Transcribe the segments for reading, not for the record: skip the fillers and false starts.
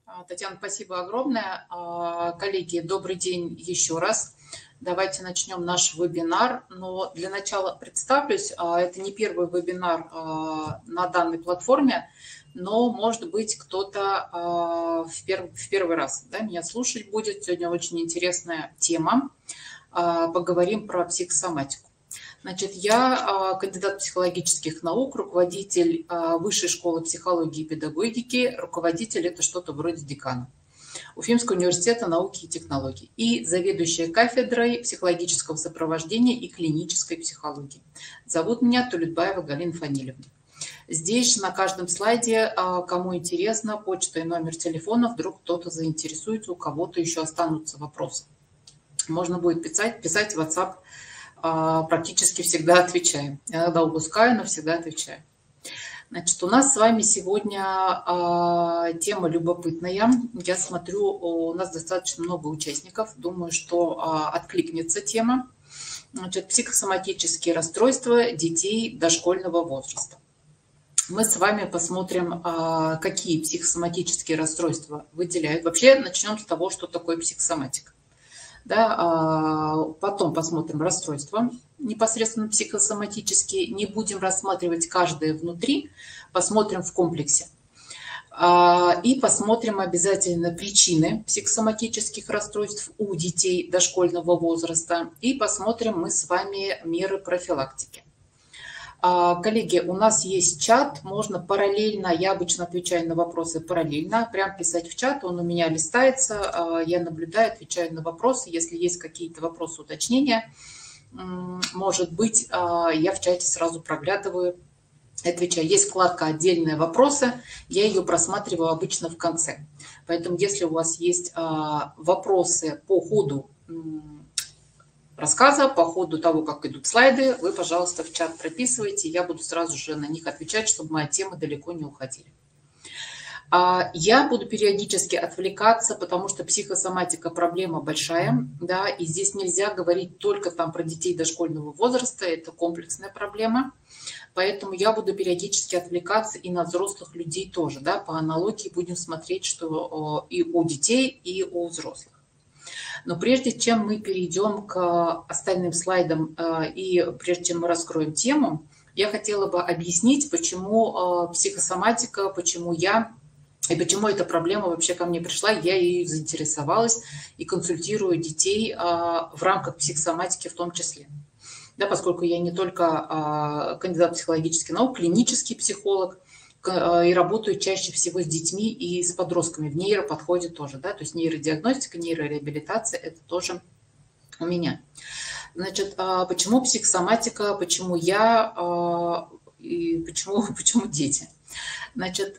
Татьяна, спасибо огромное. Коллеги, добрый день еще раз. Давайте начнем наш вебинар. Но для начала представлюсь. Это не первый вебинар на данной платформе, но, может быть, кто-то в первый раз меня слушать будет. Сегодня очень интересная тема. Поговорим про психосоматику. Значит, я кандидат психологических наук, руководитель Высшей школы психологии и педагогики, руководитель – это что-то вроде декана Уфимского университета науки и технологий и заведующая кафедрой психологического сопровождения и клинической психологии. Зовут меня Тулетбаева Галина Фанилевна. Здесь на каждом слайде, кому интересно, почта и номер телефона, вдруг кто-то заинтересуется, у кого-то еще останутся вопросы. Можно будет писать в WhatsApp. Практически всегда отвечаем. Иногда упускаю, но всегда отвечаю. Значит, у нас с вами сегодня тема любопытная. Я смотрю, у нас достаточно много участников. Думаю, что откликнется тема. Значит, психосоматические расстройства детей дошкольного возраста. Мы с вами посмотрим, какие психосоматические расстройства выделяют. Вообще начнем с того, что такое психосоматика. Потом посмотрим расстройства непосредственно психосоматические. Не будем рассматривать каждое внутри, посмотрим в комплексе. И посмотрим обязательно причины психосоматических расстройств у детей дошкольного возраста. И посмотрим мы с вами меры профилактики. Коллеги, у нас есть чат, можно параллельно, я обычно отвечаю на вопросы параллельно, прям писать в чат, он у меня листается, я наблюдаю, отвечаю на вопросы. Если есть какие-то вопросы, уточнения, может быть, я в чате сразу проглядываю, отвечаю. Есть вкладка «Отдельные вопросы», я ее просматриваю обычно в конце. Поэтому, если у вас есть вопросы по ходу рассказа, по ходу того, как идут слайды, вы, пожалуйста, в чат прописывайте, я буду сразу же на них отвечать, чтобы мои темы далеко не уходили. Я буду периодически отвлекаться, потому что психосоматика проблема большая, и здесь нельзя говорить только там про детей дошкольного возраста, это комплексная проблема, поэтому я буду периодически отвлекаться и на взрослых людей тоже, по аналогии будем смотреть, что и у детей, и у взрослых. Но прежде чем мы перейдем к остальным слайдам и прежде чем мы раскроем тему, я хотела бы объяснить, почему психосоматика, почему я и почему эта проблема вообще ко мне пришла. Я ею заинтересовалась и консультирую детей в рамках психосоматики в том числе. Поскольку я не только кандидат психологических наук, клинический психолог, и работаю чаще всего с детьми и с подростками. В нейроподходе тоже, то есть нейродиагностика, нейрореабилитация – это тоже у меня. Значит, почему психосоматика, почему я и почему дети? Значит,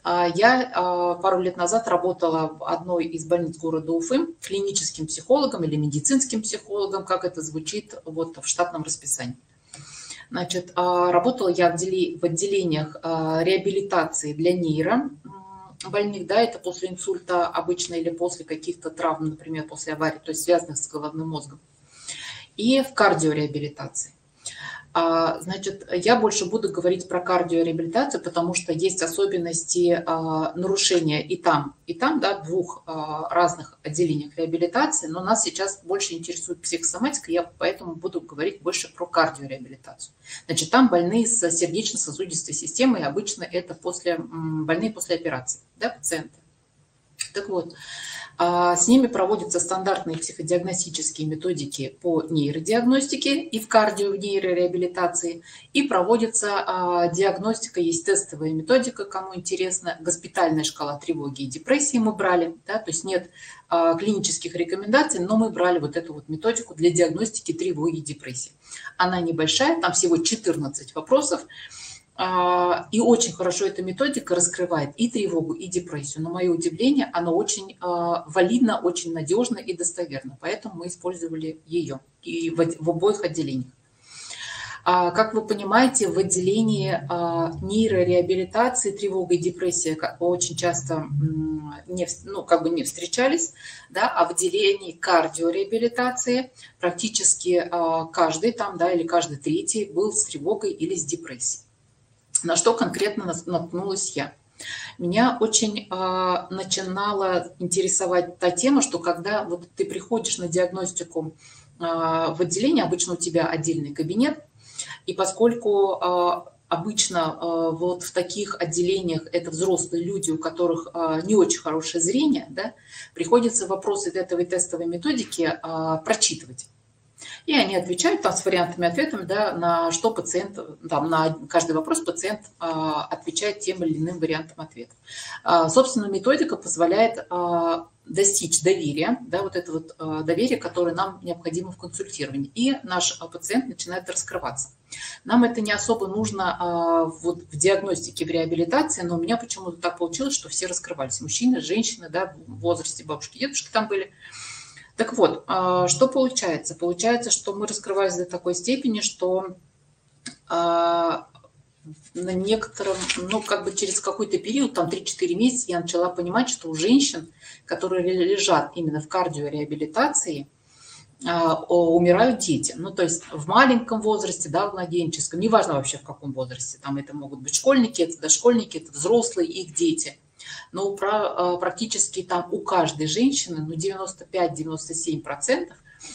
я пару лет назад работала в одной из больниц города Уфы клиническим психологом или медицинским психологом, как это звучит в штатном расписании. Значит, работала я в отделениях реабилитации для нейробольных, это после инсульта обычно или после каких-то травм, например, после аварии, то есть связанных с головным мозгом, и в кардиореабилитации. Значит, я больше буду говорить про кардиореабилитацию, потому что есть особенности нарушения и там, в двух разных отделениях реабилитации, но нас сейчас больше интересует психосоматика, я поэтому буду говорить больше про кардиореабилитацию. Значит, там больные с сердечно-сосудистой системой, обычно это больные после операции, пациенты. Так вот, с ними проводятся стандартные психодиагностические методики по нейродиагностике и в нейрореабилитации, и проводится диагностика, есть тестовая методика, кому интересно, госпитальная шкала тревоги и депрессии мы брали, то есть нет клинических рекомендаций, но мы брали эту методику для диагностики тревоги и депрессии. Она небольшая, там всего 14 вопросов. И очень хорошо эта методика раскрывает и тревогу, и депрессию. На мое удивление, она очень валидна, очень надежна и достоверна. Поэтому мы использовали ее и в обоих отделениях. Как вы понимаете, в отделении нейрореабилитации тревога и депрессия очень часто не встречались, а в отделении кардиореабилитации практически каждый или каждый третий был с тревогой или с депрессией. На что конкретно наткнулась я? Меня очень начинала интересовать та тема, что когда вот ты приходишь на диагностику в отделение, обычно у тебя отдельный кабинет, и поскольку обычно вот в таких отделениях это взрослые люди, у которых не очень хорошее зрение, да, приходится вопросы этого тестовой методики прочитывать. И они отвечают там с вариантами ответами, да, на что пациент, там, на каждый вопрос пациент отвечает тем или иным вариантом ответа. Собственно, методика позволяет достичь доверия, да, вот это вот доверие, которое нам необходимо в консультировании. И наш пациент начинает раскрываться. Нам это не особо нужно вот в диагностике, в реабилитации, но у меня почему-то так получилось, что все раскрывались. Мужчины, женщины, да, в возрасте бабушки, дедушки там были. Так вот, что получается? Получается, что мы раскрывались до такой степени, что на некотором, ну, как бы через какой-то период, там 3-4 месяца, я начала понимать, что у женщин, которые лежат именно в кардиореабилитации, умирают дети. Ну, то есть в маленьком возрасте, да, в младенческом, неважно вообще в каком возрасте, там это могут быть школьники, это дошкольники, это взрослые, их дети. Но практически там у каждой женщины, ну, 95-97%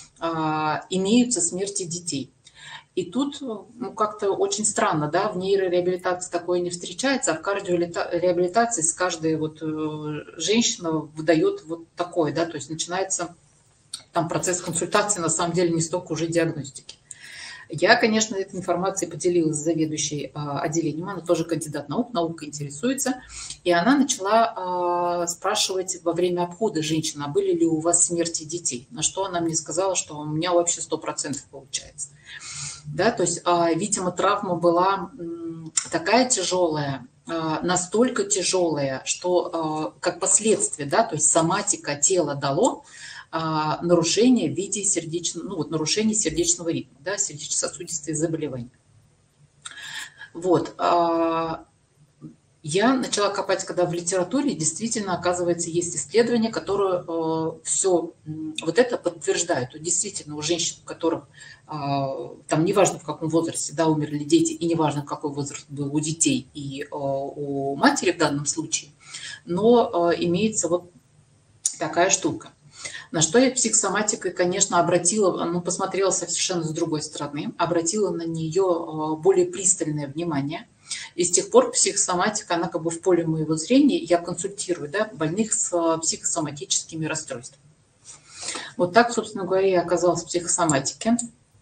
имеются смерти детей. И тут, ну, как-то очень странно, да, в нейрореабилитации такое не встречается, а в кардиореабилитации с каждой вот женщина выдает вот такое, да, то есть начинается там процесс консультации, на самом деле, не столько уже диагностики. Я, конечно, этой информацией поделилась с заведующей отделением, она тоже кандидат наук, наукой интересуется, и она начала спрашивать во время обхода женщин, а были ли у вас смерти детей, на что она мне сказала, что у меня вообще 100% получается. Да, то есть, видимо, травма была такая тяжелая, настолько тяжелая, что как последствие, да, то есть соматика тела дало нарушение в виде сердечного, ну, вот, нарушение сердечного ритма, да, сердечно-сосудистые заболевания. Вот. Я начала копать, когда в литературе действительно, оказывается, есть исследования, которые все вот это подтверждают. Действительно, у женщин, у которых там неважно в каком возрасте, да, умерли дети, и неважно какой возраст был у детей и у матери в данном случае, но имеется вот такая штука. На что я психосоматикой, конечно, обратила, ну, посмотрела совершенно с другой стороны, обратила на нее более пристальное внимание. И с тех пор психосоматика, она как бы в поле моего зрения, я консультирую, да, больных с психосоматическими расстройствами. Вот так, собственно говоря, я оказалась в психосоматике.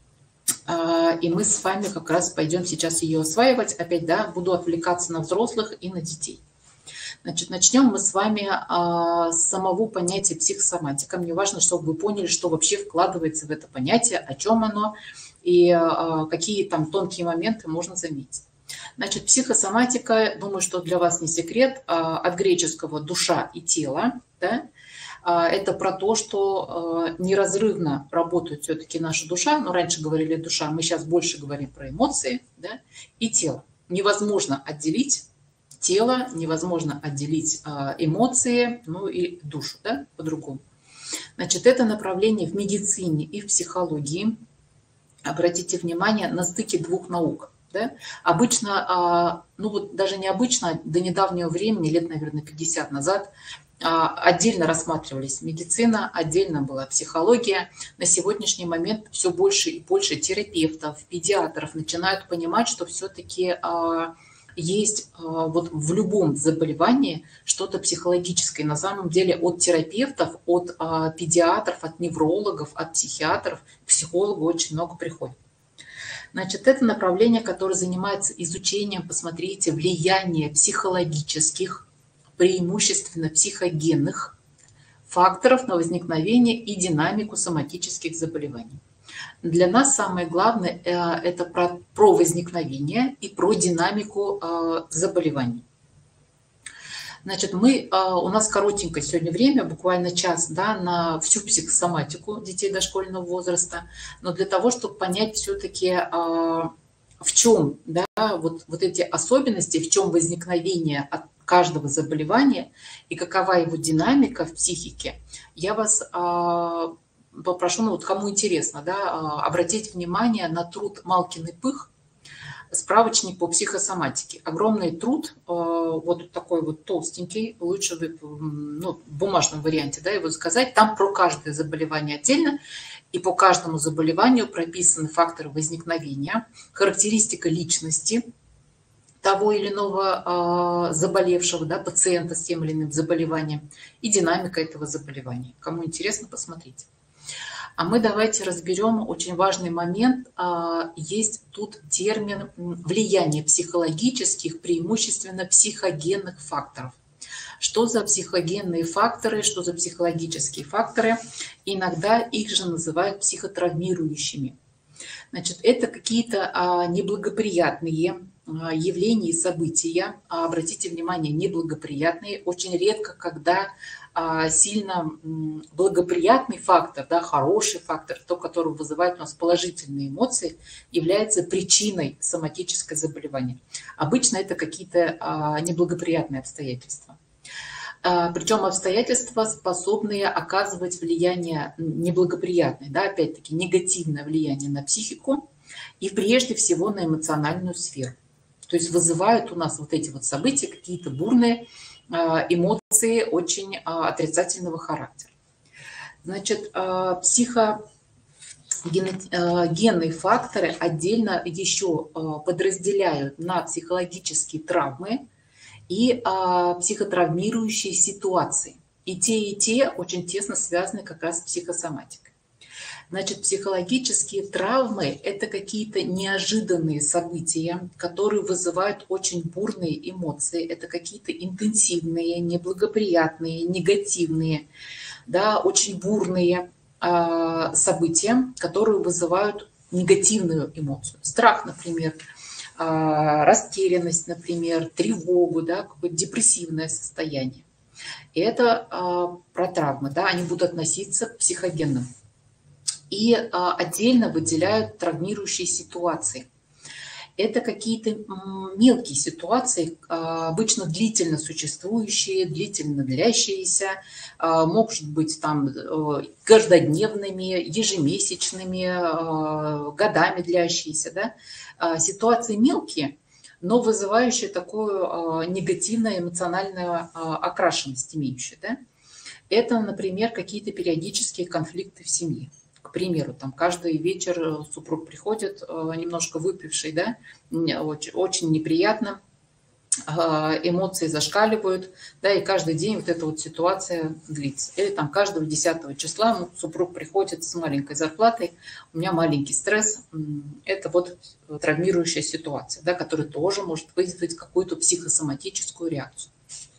И мы с вами как раз пойдем сейчас ее осваивать. Опять, да, буду отвлекаться на взрослых и на детей. Значит, начнем мы с вами с самого понятия психосоматика. Мне важно, чтобы вы поняли, что вообще вкладывается в это понятие, о чем оно и какие там тонкие моменты можно заметить. Значит, психосоматика, думаю, что для вас не секрет, от греческого «душа» и «тело». Да? Это про то, что неразрывно работает все-таки наша душа. Но раньше говорили душа, мы сейчас больше говорим про эмоции, да? И тело. Невозможно отделить тело, невозможно отделить эмоции, ну и душу, да, по-другому. Значит, это направление в медицине и в психологии. Обратите внимание на стыке двух наук. Да? Обычно, ну вот даже не обычно, до недавнего времени, лет, наверное, 50 назад, отдельно рассматривались медицина, отдельно была психология. На сегодняшний момент все больше и больше терапевтов, педиатров начинают понимать, что все-таки есть вот в любом заболевании что-то психологическое. На самом деле от терапевтов, от педиатров, от неврологов, от психиатров к психологу очень много приходит. Значит, это направление, которое занимается изучением, посмотрите, влияния психологических, преимущественно психогенных факторов на возникновение и динамику соматических заболеваний. Для нас самое главное это про возникновение и про динамику заболеваний. Значит, у нас коротенькое сегодня время, буквально час, да, на всю психосоматику детей дошкольного возраста. Но для того, чтобы понять все-таки, в чем, да, вот эти особенности, в чем возникновение от каждого заболевания и какова его динамика в психике, я вас попрошу, ну вот кому интересно, да, обратить внимание на труд Малкин и Пых Справочник по психосоматике. Огромный труд, вот такой вот толстенький, лучше ну, в бумажном варианте, да, его заказать. Там про каждое заболевание отдельно, и по каждому заболеванию прописаны факторы возникновения, характеристика личности того или иного заболевшего, да, пациента с тем или иным заболеванием и динамика этого заболевания. Кому интересно, посмотрите. А мы давайте разберем очень важный момент. Есть тут термин влияние психологических, преимущественно психогенных факторов. Что за психогенные факторы, что за психологические факторы? Иногда их же называют психотравмирующими. Значит, это какие-то неблагоприятные явления и события. Обратите внимание, неблагоприятные. Очень редко, когда сильно благоприятный фактор, да, хороший фактор, то, который вызывает у нас положительные эмоции, является причиной соматического заболевания. Обычно это какие-то неблагоприятные обстоятельства. Причем обстоятельства, способные оказывать влияние неблагоприятное, да, опять-таки негативное влияние на психику и прежде всего на эмоциональную сферу. То есть вызывают у нас вот эти вот события какие-то бурные эмоции очень отрицательного характера. Значит, психогенные факторы отдельно еще подразделяют на психологические травмы и психотравмирующие ситуации. И те очень тесно связаны как раз с психосоматикой. Значит, психологические травмы – это какие-то неожиданные события, которые вызывают очень бурные эмоции. Это какие-то интенсивные, неблагоприятные, негативные, да, очень бурные события, которые вызывают негативную эмоцию. Страх, например, растерянность, например, тревогу, да, какое-то депрессивное состояние. И это про травмы, да, они будут относиться к психогенным. И отдельно выделяют травмирующие ситуации. Это какие-то мелкие ситуации, обычно длительно существующие, длительно длящиеся, могут быть там каждодневными, ежемесячными, годами длящиеся. Да? Ситуации мелкие, но вызывающие такую негативную эмоциональную окрашенность имеющую. Да? Это, например, какие-то периодические конфликты в семье. К примеру, там каждый вечер супруг приходит немножко выпивший, да, очень неприятно, эмоции зашкаливают, да, и каждый день вот эта вот ситуация длится. Или там каждого 10 числа супруг приходит с маленькой зарплатой, у меня маленький стресс, это вот травмирующая ситуация, да, которая тоже может вызвать какую-то психосоматическую реакцию.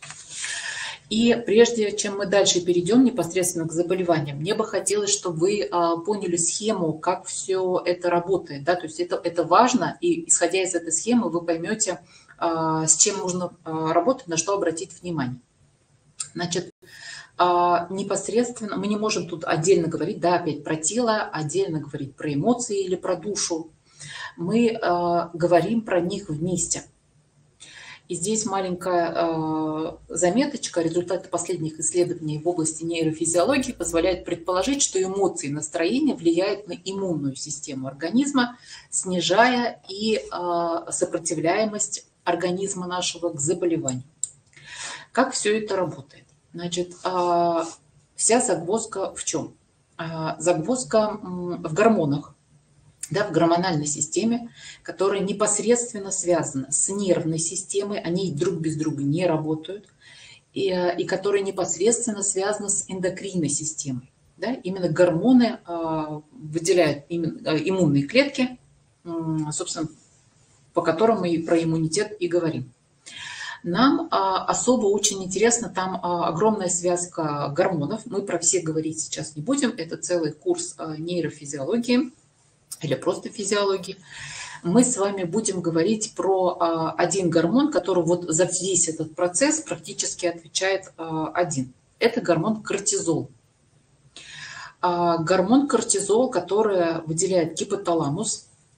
И прежде чем мы дальше перейдем непосредственно к заболеваниям, мне бы хотелось, чтобы вы поняли схему, как все это работает. Да? То есть это важно, и исходя из этой схемы вы поймете, с чем нужно работать, на что обратить внимание. Значит, непосредственно мы не можем тут отдельно говорить, да, опять про тело, отдельно говорить про эмоции или про душу. Мы говорим про них вместе. И здесь маленькая заметочка. Результаты последних исследований в области нейрофизиологии позволяют предположить, что эмоции и настроение влияют на иммунную систему организма, снижая и сопротивляемость организма нашего к заболеванию. Как все это работает? Значит, вся загвоздка в чем? Загвоздка в гормонах. Да, в гормональной системе, которая непосредственно связана с нервной системой, они друг без друга не работают, и которая непосредственно связана с эндокринной системой. Да? Именно гормоны выделяют иммунные клетки, собственно, по которым мы про иммунитет и говорим. Нам особо очень интересно, там огромная связка гормонов, мы про все говорить сейчас не будем, это целый курс нейрофизиологии, или просто физиологии, мы с вами будем говорить про один гормон, который вот за весь этот процесс практически отвечает один. Это гормон кортизол. Гормон кортизол, который выделяет гипоталамус,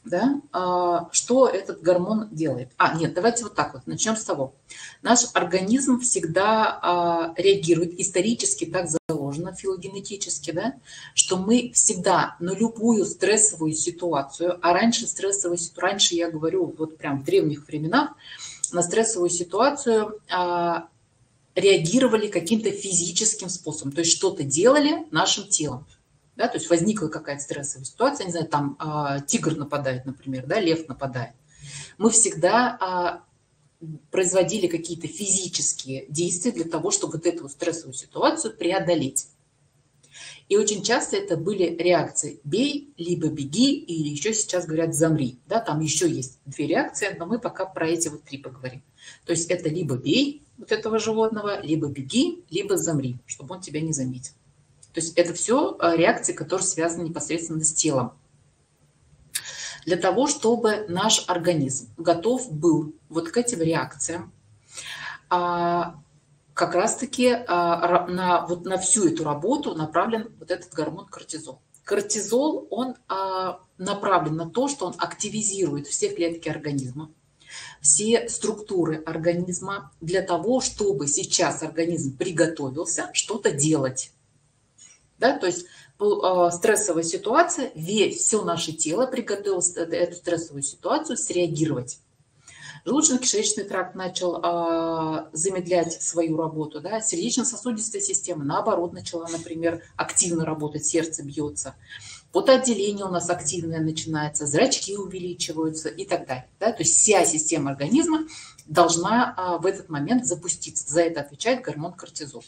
Да? Что этот гормон делает? Нет, давайте вот так вот, начнем с того. Наш организм всегда реагирует, исторически так заложено, филогенетически, да, что мы всегда на любую стрессовую ситуацию, а раньше раньше я говорю, вот прям в древних временах, на стрессовую ситуацию реагировали каким-то физическим способом, то есть что-то делали нашим телом. Да, то есть возникла какая-то стрессовая ситуация, не знаю, там тигр нападает, например, да, лев нападает. Мы всегда производили какие-то физические действия для того, чтобы вот эту стрессовую ситуацию преодолеть. И очень часто это были реакции «бей», либо «беги», или еще сейчас говорят «замри». Да, там еще есть 2 реакции, но мы пока про эти вот 3 поговорим. То есть это либо «бей» вот этого животного, либо «беги», либо «замри», чтобы он тебя не заметил. То есть это все реакции, которые связаны непосредственно с телом. Для того, чтобы наш организм готов был вот к этим реакциям, как раз-таки на всю эту работу направлен вот этот гормон кортизол. Кортизол, он направлен на то, что он активизирует все клетки организма, все структуры организма для того, чтобы сейчас организм приготовился что-то делать. Да, то есть стрессовая ситуация, все наше тело приготовилось эту стрессовую ситуацию среагировать. Желудочно-кишечный тракт начал замедлять свою работу, да, сердечно-сосудистая система, наоборот, начала, например, активно работать, сердце бьется, потоотделение у нас активное начинается, зрачки увеличиваются и так далее. Да, то есть вся система организма должна в этот момент запуститься. За это отвечает гормон кортизол.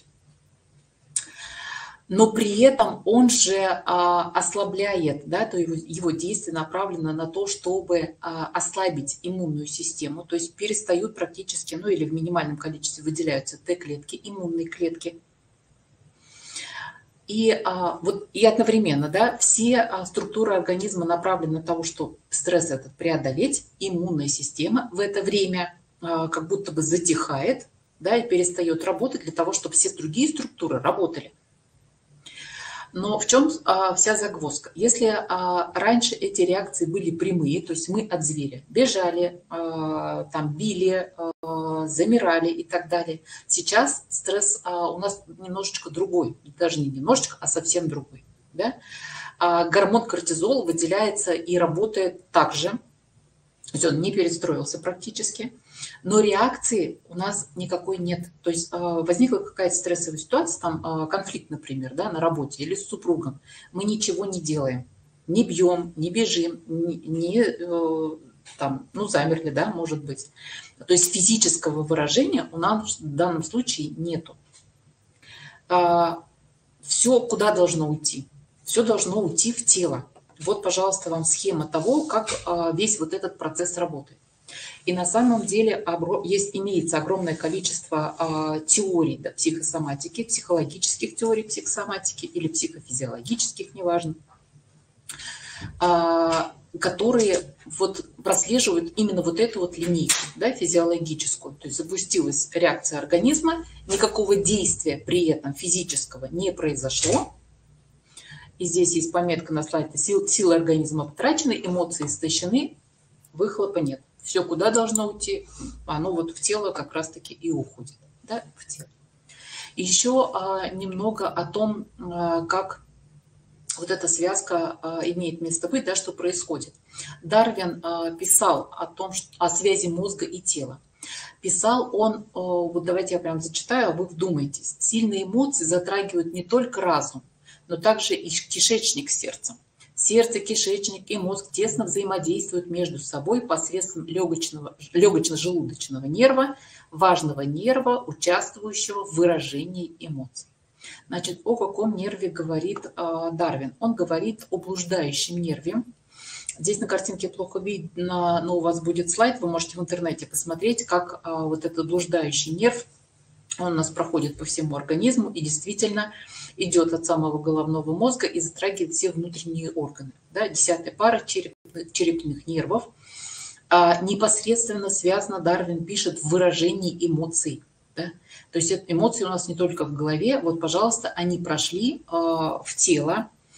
Но при этом он же ослабляет, да, то его действие направлено на то, чтобы ослабить иммунную систему, то есть перестают практически, ну или в минимальном количестве выделяются Т-клетки, иммунные клетки. И одновременно, да, все структуры организма направлены на то, чтобы стресс этот преодолеть, иммунная система в это время как будто бы затихает, да, и перестает работать для того, чтобы все другие структуры работали. Но в чем вся загвоздка? Если раньше эти реакции были прямые, то есть мы от зверя бежали, там, били, замирали и так далее, сейчас стресс у нас немножечко другой, даже не немножечко, а совсем другой. Да? Гормон кортизол выделяется и работает так же, то есть он не перестроился практически, но реакции у нас никакой нет. То есть возникла какая-то стрессовая ситуация, там конфликт, например, да, на работе или с супругом. Мы ничего не делаем, не бьем, не бежим, замерли, да, может быть. То есть физического выражения у нас в данном случае нету. Все куда должно уйти? Все должно уйти в тело. Вот, пожалуйста, вам схема того, как весь вот этот процесс работает. И на самом деле имеется огромное количество теорий, да, психосоматики, психологических теорий психосоматики или психофизиологических, неважно, которые вот прослеживают именно вот эту вот линейку, да, физиологическую. То есть запустилась реакция организма, никакого действия при этом физического не произошло. И здесь есть пометка на слайде: силы организма потрачены, эмоции истощены, выхлопа нет. Все, куда должно уйти, оно вот в тело как раз-таки и уходит. Да, в тело. И еще немного о том, как вот эта связка имеет место быть, да, что происходит. Дарвин писал о связи мозга и тела. Писал он, вот давайте я прям зачитаю, а вы вдумайтесь. Сильные эмоции затрагивают не только разум, но также и кишечник с сердцем. Сердце, кишечник и мозг тесно взаимодействуют между собой посредством легочно-желудочного нерва, важного нерва, участвующего в выражении эмоций. Значит, о каком нерве говорит Дарвин? Он говорит о блуждающем нерве. Здесь на картинке плохо видно, но у вас будет слайд, вы можете в интернете посмотреть, как вот этот блуждающий нерв, он у нас проходит по всему организму и действительно идет от самого головного мозга и затрагивает все внутренние органы. Да, 10-я пара черепных нервов непосредственно связана, Дарвин пишет, в выражении эмоций. Да? То есть эмоции у нас не только в голове, вот, пожалуйста, они прошли в тело,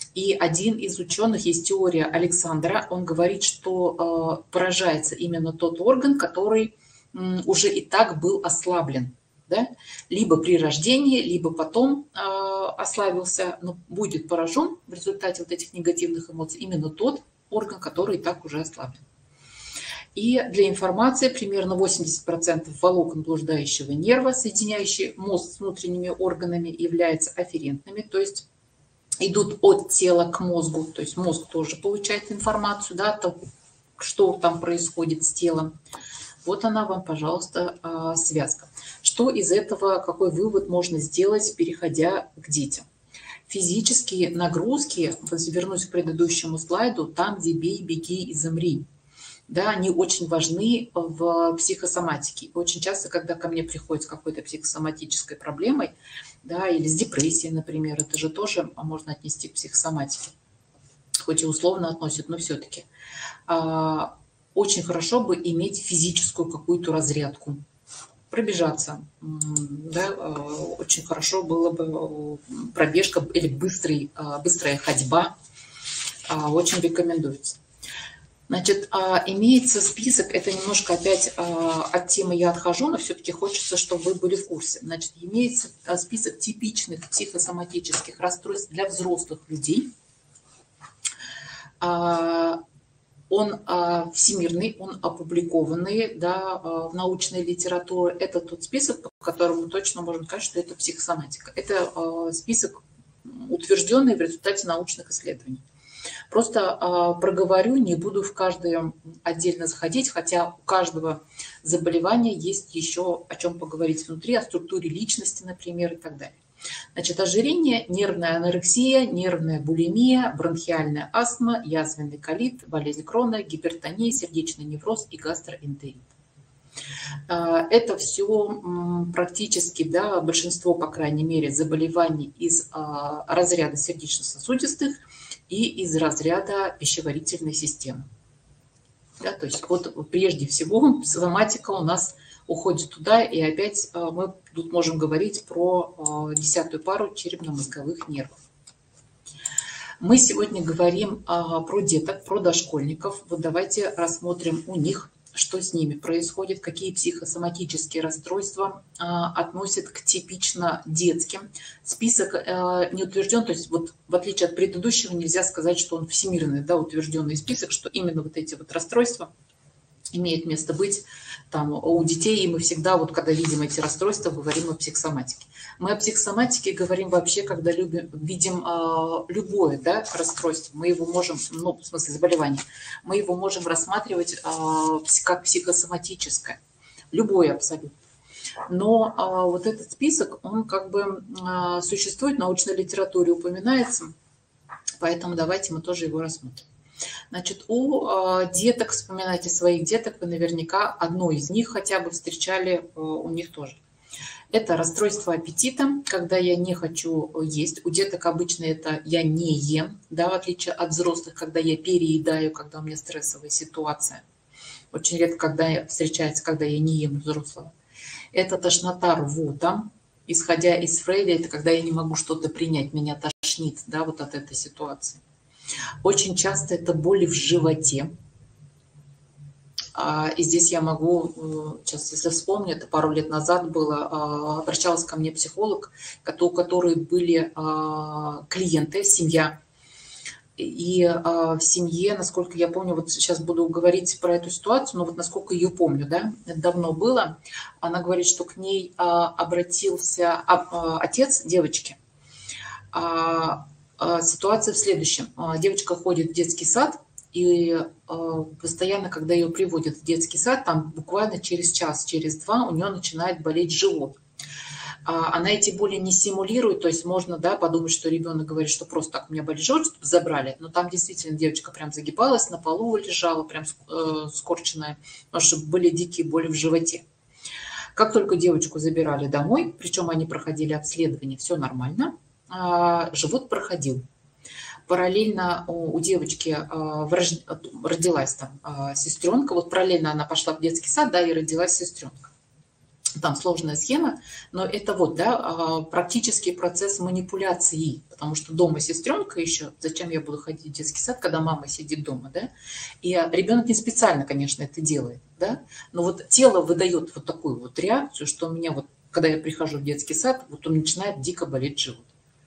И один из ученых, есть теория Александра, он говорит, что поражается именно тот орган, который уже и так был ослаблен. Да? Либо при рождении, либо потом ослабился, но будет поражен в результате вот этих негативных эмоций именно тот орган, который и так уже ослаблен. И для информации, примерно 80% волокон блуждающего нерва, соединяющие мозг с внутренними органами, являются афферентными, то есть идут от тела к мозгу, то есть мозг тоже получает информацию, да, то, что там происходит с телом. Вот она вам, пожалуйста, связка. Что из этого, какой вывод можно сделать, переходя к детям? Физические нагрузки, вернусь к предыдущему слайду, там, где бей, беги и замри. Да, они очень важны в психосоматике. Очень часто, когда ко мне приходят с какой-то психосоматической проблемой, да, или с депрессией, например, это же тоже можно отнести к психосоматике, хоть и условно относят, но все-таки. Очень хорошо бы иметь физическую какую-то разрядку, пробежаться. Да, очень хорошо было бы пробежка или быстрая ходьба. Очень рекомендуется. Значит, имеется список, это немножко опять от темы я отхожу, но все-таки хочется, чтобы вы были в курсе. Значит, имеется список типичных психосоматических расстройств для взрослых людей. Он всемирный, он опубликованный, да, в научной литературе. Это тот список, по которому точно можно сказать, что это психосоматика. Это список, утвержденный в результате научных исследований. Просто проговорю, не буду в каждое отдельно заходить, хотя у каждого заболевания есть еще о чем поговорить внутри, о структуре личности, например, и так далее. Значит, ожирение, нервная анорексия, нервная булимия, бронхиальная астма, язвенный колит, болезнь Крона, гипертония, сердечный невроз и гастроэнтерит. Это все практически, да, большинство, по крайней мере, заболеваний из разряда сердечно-сосудистых и из разряда пищеварительной системы. Да, то есть вот прежде всего соматика у нас уходит туда, и опять мы тут можем говорить про 10-ю пару черепно-мозговых нервов. Мы сегодня говорим про деток, про дошкольников. Вот давайте рассмотрим у них, что с ними происходит, какие психосоматические расстройства относят к типично детским. Список не утвержден, то есть вот в отличие от предыдущего нельзя сказать, что он всемирный, да, утвержденный список, что именно вот эти вот расстройства имеют место быть там у детей, и мы всегда, вот когда видим эти расстройства, говорим о психосоматике. Мы о психосоматике говорим вообще, когда видим любое, да, расстройство, мы его можем, ну, в смысле заболевание, мы его можем рассматривать как психосоматическое, любое абсолютно. Но вот этот список, он как бы существует, в научной литературе упоминается, поэтому давайте мы тоже его рассмотрим. Значит, у деток, вспоминайте своих деток, вы наверняка одно из них хотя бы встречали у них тоже. Это расстройство аппетита, когда я не хочу есть. У деток обычно это я не ем, да, в отличие от взрослых, когда я переедаю, когда у меня стрессовая ситуация. Очень редко когда встречается, когда я не ем взрослого. Это тошнота, рвота. Исходя из Фрейда, это когда я не могу что-то принять, меня тошнит, да, вот от этой ситуации. Очень часто это боли в животе. И здесь я могу, сейчас, если вспомню, это пару лет назад было, обращалась ко мне психолог, у которой были клиенты, семья. И в семье, насколько я помню, вот сейчас буду говорить про эту ситуацию, но вот насколько ее помню, да, это давно было, она говорит, что к ней обратился отец девочки. Ситуация в следующем. Девочка ходит в детский сад, и постоянно, когда ее приводят в детский сад, там буквально через час, через два у нее начинает болеть живот. Она эти боли не симулирует, то есть можно, да, подумать, что ребенок говорит, что просто так у меня болит живот, чтобы забрали, но там действительно девочка прям загибалась, на полу лежала, прям скорченная, потому что были дикие боли в животе. Как только девочку забирали домой, причем они проходили обследование, все нормально, живот проходил. Параллельно у девочки родилась там сестренка. Вот параллельно она пошла в детский сад, да, и родилась сестренка. Там сложная схема, но это вот, да, практический процесс манипуляции, потому что дома сестренка еще, зачем я буду ходить в детский сад, когда мама сидит дома, да, и ребенок не специально, конечно, это делает, да, но вот тело выдает вот такую вот реакцию, что у меня вот, когда я прихожу в детский сад, вот он начинает дико болеть живот.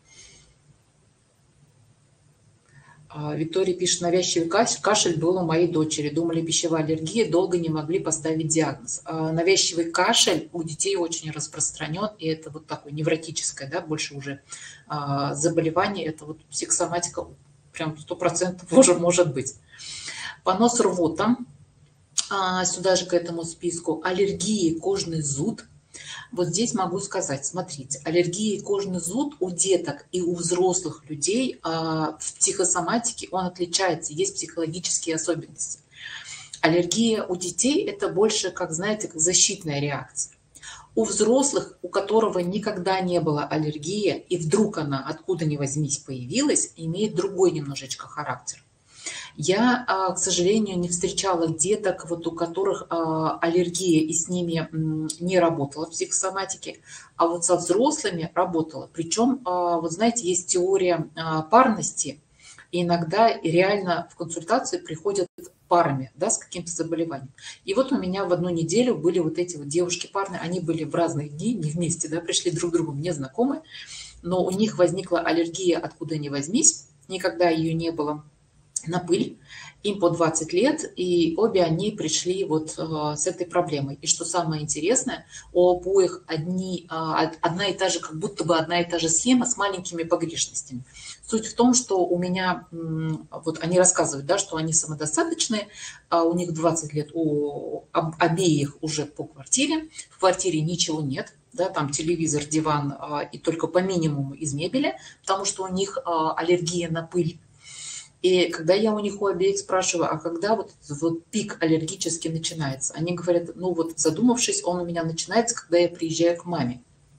Виктория пишет, навязчивый кашель был у моей дочери. Думали, пищевая аллергия, долго не могли поставить диагноз. Навязчивый кашель у детей очень распространен, и это вот такое невротическое, да, больше уже заболевание, это вот психосоматика прям 100% уже может быть. Понос, рвота, сюда же к этому списку. Аллергии, кожный зуд. Вот здесь могу сказать, смотрите, аллергия и кожный зуд у деток и у взрослых людей в психосоматике он отличается, есть психологические особенности. Аллергия у детей это больше, как знаете, как защитная реакция. У взрослых, у которого никогда не было аллергии, и вдруг она откуда ни возьмись появилась, имеет другой немножечко характер. Я, к сожалению, не встречала деток, вот у которых аллергия и с ними не работала в психосоматике, а вот со взрослыми работала. Причем, вот знаете, есть теория парности, и иногда реально в консультации приходят парами, да, с каким-то заболеванием. И вот у меня в одну неделю были вот эти вот девушки парные, они были в разные дни, не вместе, да, пришли друг к другу, мне знакомы, но у них возникла аллергия откуда ни возьмись, никогда ее не было, на пыль, им по 20 лет, и обе они пришли вот с этой проблемой. И что самое интересное, у обоих одна и та же, как будто бы одна и та же схема с маленькими погрешностями. Суть в том, что у меня, вот они рассказывают, да, что они самодостаточные, у них 20 лет, у обеих уже по квартире, в квартире ничего нет, да, там телевизор, диван и только по минимуму из мебели, потому что у них аллергия на пыль. И когда я у них у обеих спрашиваю, а когда вот пик аллергический начинается, они говорят, ну вот задумавшись, он у меня начинается, когда я приезжаю к маме.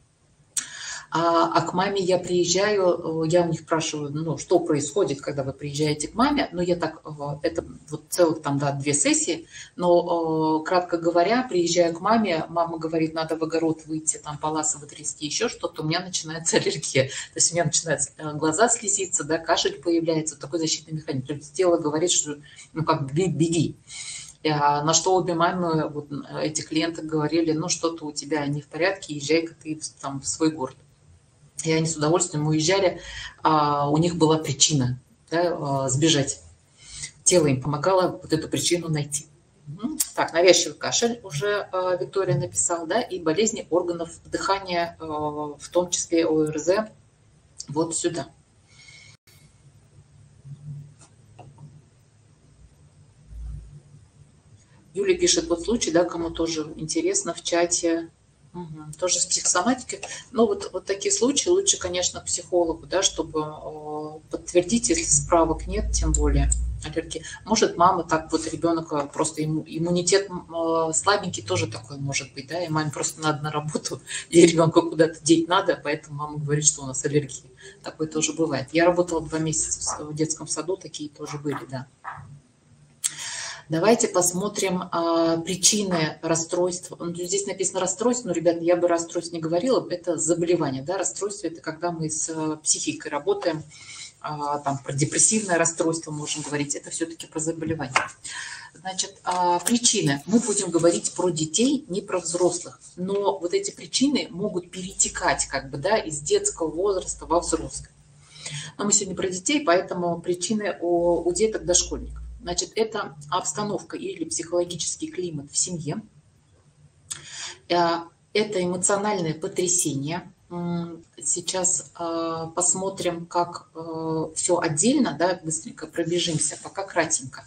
А к маме я приезжаю, я у них спрашиваю, ну, что происходит, когда вы приезжаете к маме. Ну, я так, это вот целых там, да, 2 сессии. Но, кратко говоря, приезжаю к маме, мама говорит, надо в огород выйти, там, паласы вытрясти, еще что-то, у меня начинается аллергия. То есть у меня начинаются глаза слезиться, да, кашель появляется, такой защитный механизм. То есть тело говорит, что, ну, как беги. На что обе мамы, вот эти клиенты говорили, ну, что-то у тебя не в порядке, езжай-ка ты там в свой город. И они с удовольствием уезжали, у них была причина, да, сбежать. Тело им помогало вот эту причину найти. Так, навязчивый кашель уже Виктория написала, да, и болезни органов дыхания, в том числе ОРЗ, вот сюда. Юля пишет, вот случай, да, кому тоже интересно, в чате. Тоже с психосоматикой. Но вот такие случаи лучше, конечно, к психологу, да, чтобы подтвердить, если справок нет, тем более аллергии. Может, мама так вот ребенок, просто иммунитет слабенький тоже такой может быть, да, и маме просто надо на работу, и ребенка куда-то деть надо, поэтому мама говорит, что у нас аллергия. Такое тоже бывает. Я работала 2 месяца в детском саду, такие тоже были, да. Давайте посмотрим причины расстройства. Здесь написано расстройство, но, ребята, я бы расстройство не говорила, это заболевание. Да? Расстройство – это когда мы с психикой работаем, там, про депрессивное расстройство можем говорить, это все-таки про заболевание. Значит, причины. Мы будем говорить про детей, не про взрослых. Но вот эти причины могут перетекать как бы, да, из детского возраста во взрослый. Но мы сегодня про детей, поэтому причины у деток дошкольников. Значит, это обстановка или психологический климат в семье, это эмоциональное потрясение. Сейчас посмотрим, как все отдельно, да, быстренько пробежимся, пока кратенько.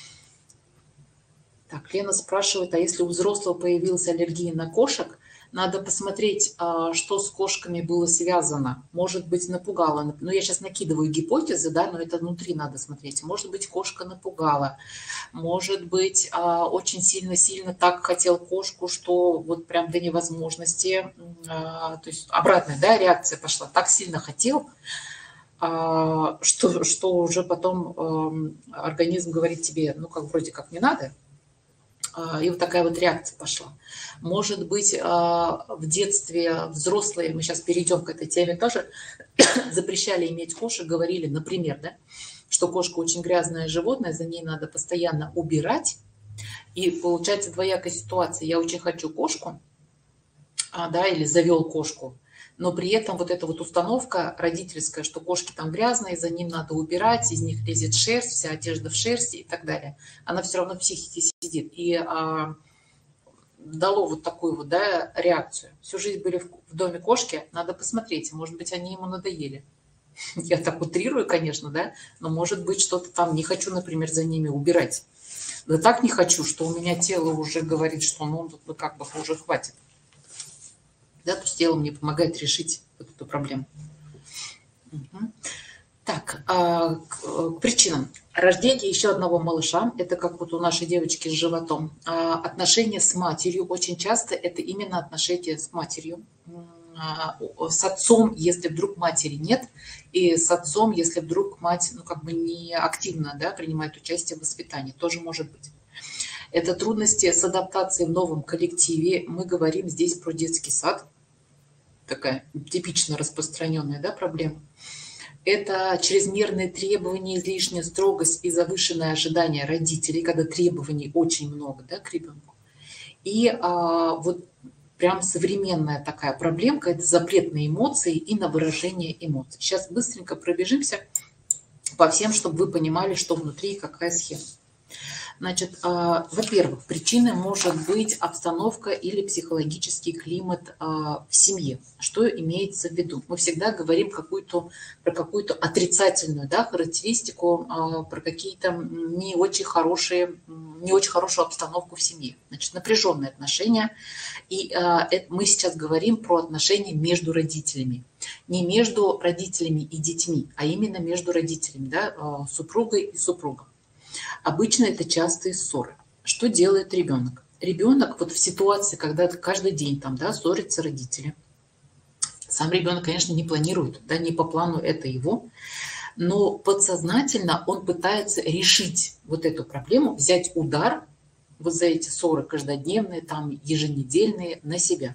Так, Лена спрашивает, а если у взрослого появилась аллергия на кошек, надо посмотреть, что с кошками было связано. Может быть, напугала. Ну, я сейчас накидываю гипотезы, да, но это внутри надо смотреть. Может быть, кошка напугала. Может быть, очень сильно так хотел кошку, что вот прям до невозможности. То есть обратная, да, реакция пошла. Так сильно хотел, что уже потом организм говорит тебе, ну, как вроде как не надо. И вот такая вот реакция пошла. Может быть, в детстве взрослые, мы сейчас перейдем к этой теме тоже, запрещали иметь кошек, говорили, например, да, что кошка очень грязное животное, за ней надо постоянно убирать. И получается двоякая ситуация. Я очень хочу кошку, да, или завел кошку, но при этом вот эта вот установка родительская, что кошки там грязные, за ним надо убирать, из них лезет шерсть, вся одежда в шерсти и так далее. Она все равно в психике сидит. И дало вот такую вот, да, реакцию. Всю жизнь были в доме кошки, надо посмотреть, может быть, они ему надоели. Я так утрирую, конечно, да, но может быть что-то там, не хочу, например, за ними убирать. Да так не хочу, что у меня тело уже говорит, что ну как бы уже хватит. Да, то есть тело мне помогает решить вот эту проблему. Угу. Так, к причинам. Рождение еще одного малыша, это как вот у нашей девочки с животом. Отношения с матерью, очень часто это именно отношения с матерью. С отцом, если вдруг матери нет, и с отцом, если вдруг мать, ну, как бы не активно, да, принимает участие в воспитании, тоже может быть. Это трудности с адаптацией в новом коллективе. Мы говорим здесь про детский сад. Такая типично распространенная, да, проблема. Это чрезмерные требования, излишняя строгость и завышенное ожидание родителей, когда требований очень много, да, к ребенку. И вот прям современная такая проблемка – это запрет на эмоции и на выражение эмоций. Сейчас быстренько пробежимся по всем, чтобы вы понимали, что внутри и какая схема. Значит, во-первых, причиной может быть обстановка или психологический климат в семье. Что имеется в виду? Мы всегда говорим про какую-то отрицательную, да, характеристику, про какие-то не очень хорошую обстановку в семье. Значит, напряженные отношения. И мы сейчас говорим про отношения между родителями. Не между родителями и детьми, а именно между родителями, да, супругой и супругом. Обычно это частые ссоры. Что делает ребенок? Ребенок вот в ситуации, когда каждый день там, да, ссорятся родители. Сам ребенок, конечно, не планирует, да, не по плану это его, но подсознательно он пытается решить вот эту проблему, взять удар вот за эти ссоры каждодневные, там, еженедельные на себя.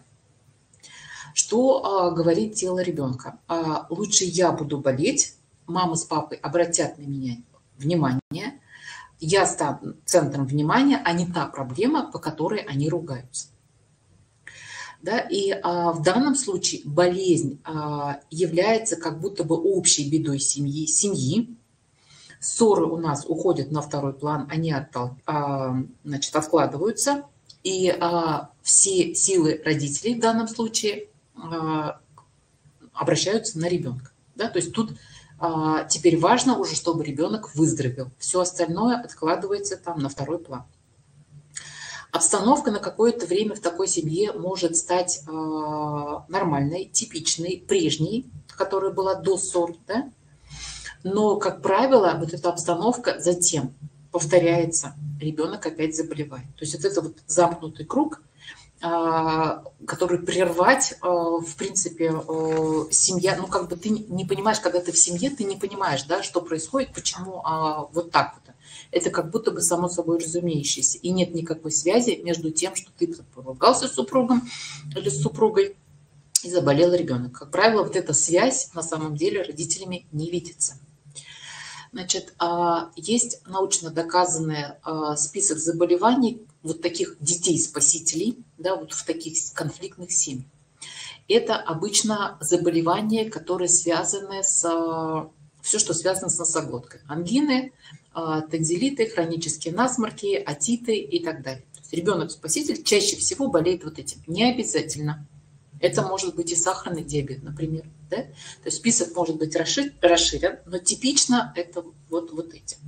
Что говорит тело ребенка? Лучше я буду болеть, мама с папой обратят на меня внимание, я стану центром внимания, а не та проблема, по которой они ругаются. Да? И в данном случае болезнь является как будто бы общей бедой семьи. Ссоры у нас уходят на второй план, они значит, откладываются. И все силы родителей в данном случае обращаются на ребенка. Да? То есть тут теперь важно уже, чтобы ребенок выздоровел. Все остальное откладывается там на второй план. Обстановка на какое-то время в такой семье может стать нормальной, типичной, прежней, которая была до ссор. Да? Но, как правило, вот эта обстановка затем повторяется. Ребенок опять заболевает. То есть вот это вот замкнутый круг, который прервать, в принципе, семья, ну, как бы ты не понимаешь, когда ты в семье, ты не понимаешь, да, что происходит, почему вот так вот. Это как будто бы само собой разумеющееся. И нет никакой связи между тем, что ты поругался с супругом или с супругой, и заболел ребенок. Как правило, вот эта связь на самом деле родителями не видится. Значит, есть научно доказанный список заболеваний вот таких детей-спасителей, да, вот в таких конфликтных семьях. Это обычно заболевания, которые связаны с все, что связано с носоглоткой. Ангины, тонзиллиты, хронические насморки, отиты и так далее. Ребенок-спаситель чаще всего болеет вот этим. Не обязательно. Это может быть и сахарный диабет, например. Да? То есть список может быть расширен, но типично это вот этим.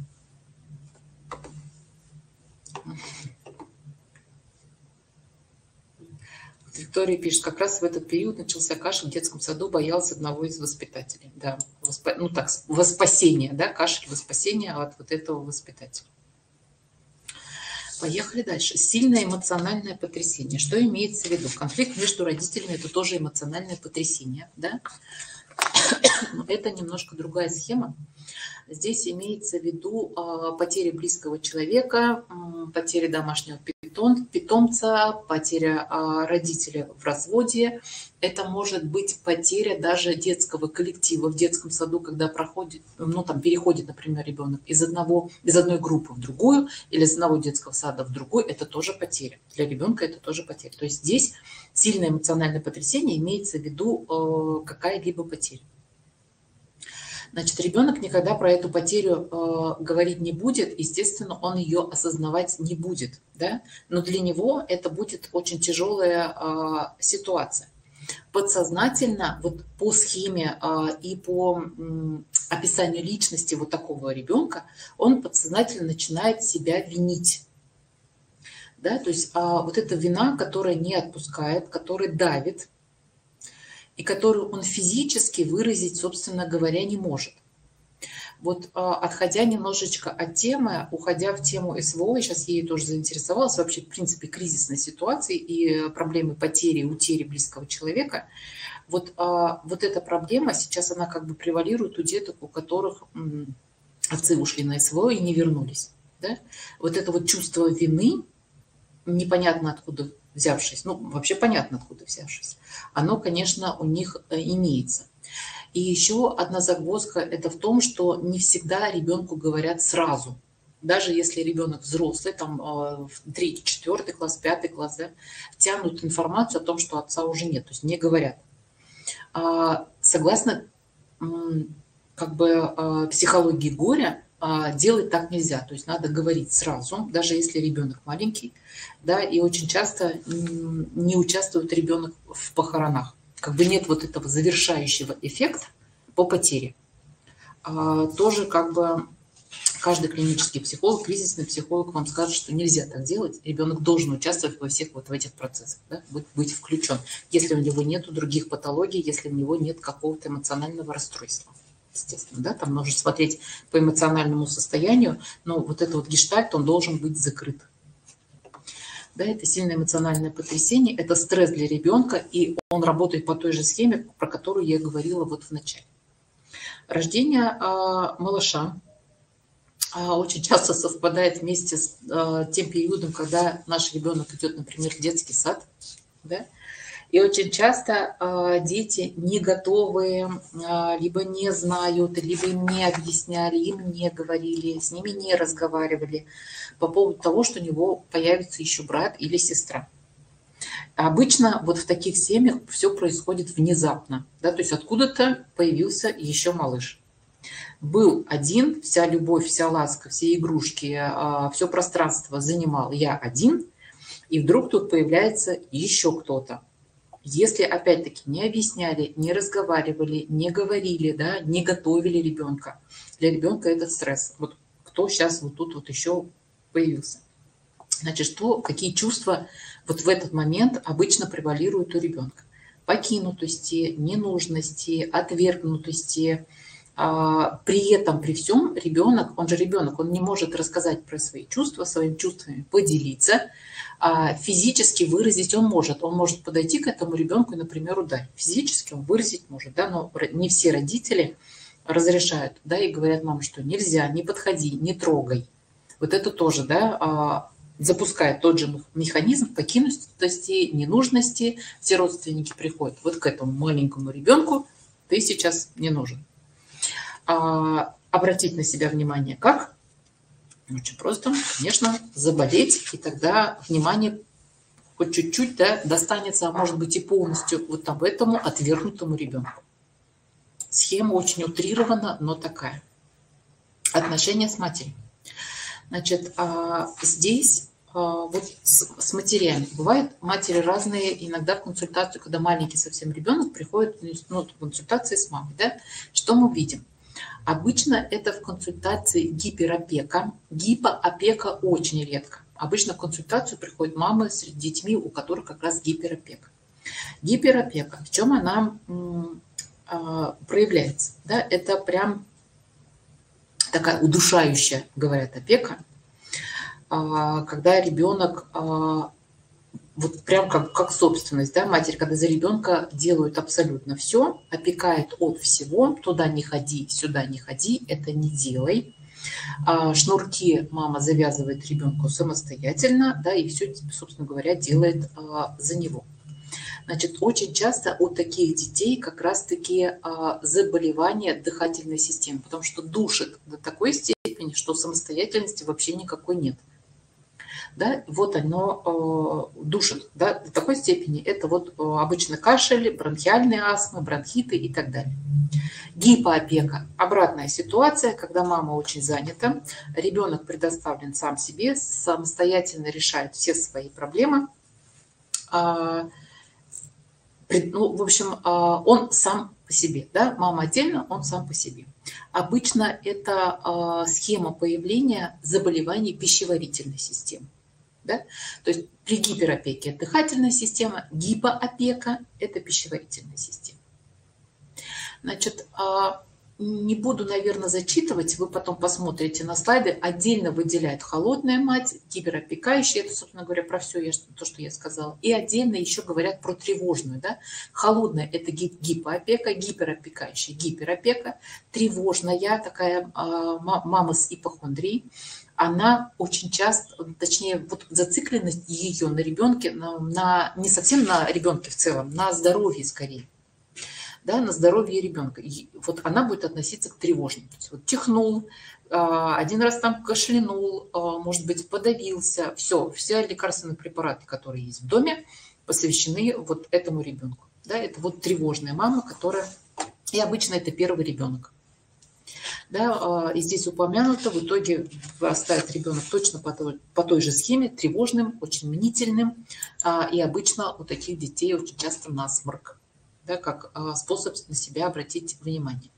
Виктория пишет, как раз в этот период начался кашель в детском саду, боялся одного из воспитателей. Да, ну так, во спасение, да, кашель во спасение от вот этого воспитателя. Поехали дальше. Сильное эмоциональное потрясение. Что имеется в виду? Конфликт между родителями – это тоже эмоциональное потрясение. Да? Но это немножко другая схема. Здесь имеется в виду потеря близкого человека, потеря домашнего питомца, потеря родителя в разводе. Это может быть потеря даже детского коллектива в детском саду, когда проходит, ну, там переходит, например, ребенок из одной группы в другую или из одного детского сада в другой. Это тоже потеря. Для ребенка это тоже потеря. То есть здесь сильное эмоциональное потрясение имеется в виду какая-либо потеря. Значит, ребенок никогда про эту потерю говорить не будет, естественно, он ее осознавать не будет, да? Но для него это будет очень тяжелая ситуация. Подсознательно, вот по схеме и по описанию личности вот такого ребенка, он подсознательно начинает себя винить. Да? То есть вот эта вина, которая не отпускает, которая давит, и которую он физически выразить, собственно говоря, не может. Вот отходя немножечко от темы, уходя в тему СВО, я сейчас ей тоже заинтересовалась, вообще, в принципе, кризисной ситуации и проблемы потери, утери близкого человека. Вот эта проблема сейчас, она как бы превалирует у деток, у которых отцы ушли на СВО и не вернулись. Да? Вот это вот чувство вины, непонятно откуда взявшись, ну, вообще понятно, откуда взявшись, оно, конечно, у них имеется. И еще одна загвоздка – это в том, что не всегда ребенку говорят сразу. Даже если ребенок взрослый, там, в 3, 4 класс, 5 класс, да, тянут информацию о том, что отца уже нет, то есть не говорят. Согласно как бы психологии горя, делать так нельзя, то есть надо говорить сразу, даже если ребенок маленький, да, и очень часто не участвует ребенок в похоронах, как бы нет вот этого завершающего эффекта по потере. Тоже как бы каждый клинический психолог, кризисный психолог вам скажет, что нельзя так делать, ребенок должен участвовать во всех вот в этих процессах, да, быть включен, если у него нет других патологий, если у него нет какого-то эмоционального расстройства. Естественно, да, там нужно смотреть по эмоциональному состоянию, но вот этот вот гештальт, он должен быть закрыт. Да, это сильное эмоциональное потрясение, это стресс для ребенка, и он работает по той же схеме, про которую я говорила вот в начале. Рождение малыша очень часто совпадает вместе с тем периодом, когда наш ребенок идет, например, в детский сад, да? И очень часто дети не готовы, либо не знают, либо им не объясняли, им не говорили, с ними не разговаривали по поводу того, что у него появится еще брат или сестра. Обычно вот в таких семьях все происходит внезапно, да, то есть откуда-то появился еще малыш. Был один, вся любовь, вся ласка, все игрушки, все пространство занимал я один, и вдруг тут появляется еще кто-то. Если, опять-таки, не объясняли, не разговаривали, не говорили, да, не готовили ребенка, для ребенка это стресс. Вот кто сейчас вот тут вот еще появился. Значит, какие чувства вот в этот момент обычно превалируют у ребенка? Покинутости, ненужности, отвергнутости. При этом, при всем, ребенок, он же ребенок, он не может рассказать про свои чувства, своими чувствами поделиться. Физически выразить он может подойти к этому ребенку и, например, ударить. Физически он выразить может, да, но не все родители разрешают, да, и говорят маме, что нельзя, не подходи, не трогай. Вот это тоже, да, запускает тот же механизм покинутости, ненужности. Все родственники приходят вот к этому маленькому ребенку, ты сейчас не нужен. Обратить на себя внимание как? Очень просто, конечно, заболеть, и тогда внимание хоть чуть-чуть, да, достанется, а может быть и полностью вот об этому отвергнутому ребенку. Схема очень утрирована, но такая. Отношения с матерью. Значит, здесь вот с матерями. Бывают матери разные, иногда в консультацию, когда маленький совсем ребенок приходит, ну, в консультации с мамой, да, что мы видим? Обычно это в консультации гиперопека. Гипоопека очень редко. Обычно в консультацию приходят мамы с детьми, у которых как раз гиперопека. Гиперопека, в чем она проявляется? Да? Это прям такая удушающая, говорят, опека, когда ребенок вот прям как собственность, да, матери, когда за ребенка делают абсолютно все, опекает от всего, туда не ходи, сюда не ходи, это не делай. Шнурки мама завязывает ребенку самостоятельно, да, и все, собственно говоря, делает за него. Значит, очень часто у таких детей как раз-таки заболевание дыхательной системы, потому что душит до такой степени, что самостоятельности вообще никакой нет. Да, вот оно душит, да, до такой степени. Это вот обычно кашель, бронхиальные астмы, бронхиты и так далее. Гипоопека. Обратная ситуация, когда мама очень занята, ребенок предоставлен сам себе, самостоятельно решает все свои проблемы. Ну, в общем, он сам по себе, да, мама отдельно, он сам по себе. Обычно это схема появления заболеваний пищеварительной системы. Да? То есть при гиперопеке это дыхательная система, гипоопека – это пищеварительная система. Значит, не буду, наверное, зачитывать, вы потом посмотрите на слайды. Отдельно выделяют холодная мать, гиперопекающая, это, собственно говоря, про все то, что я сказала. И отдельно еще говорят про тревожную. Да? Холодная – это гипоопека, гиперопекающая – гиперопека. Тревожная, такая мама с ипохондрией, она очень часто, точнее, вот зацикленность ее на ребенке, не совсем на ребенке в целом, на здоровье скорее. Да, на здоровье ребенка. И вот она будет относиться к тревожным. То есть вот чихнул, один раз там кашлянул, может быть, подавился. Все лекарственные препараты, которые есть в доме, посвящены вот этому ребенку. Да, это вот тревожная мама, которая... И обычно это первый ребенок. Да, и здесь упомянуто, в итоге вырастает ребенок точно по той же схеме, тревожным, очень мнительным. И обычно у таких детей очень часто насморк. Да, как способ на себя обратить внимание.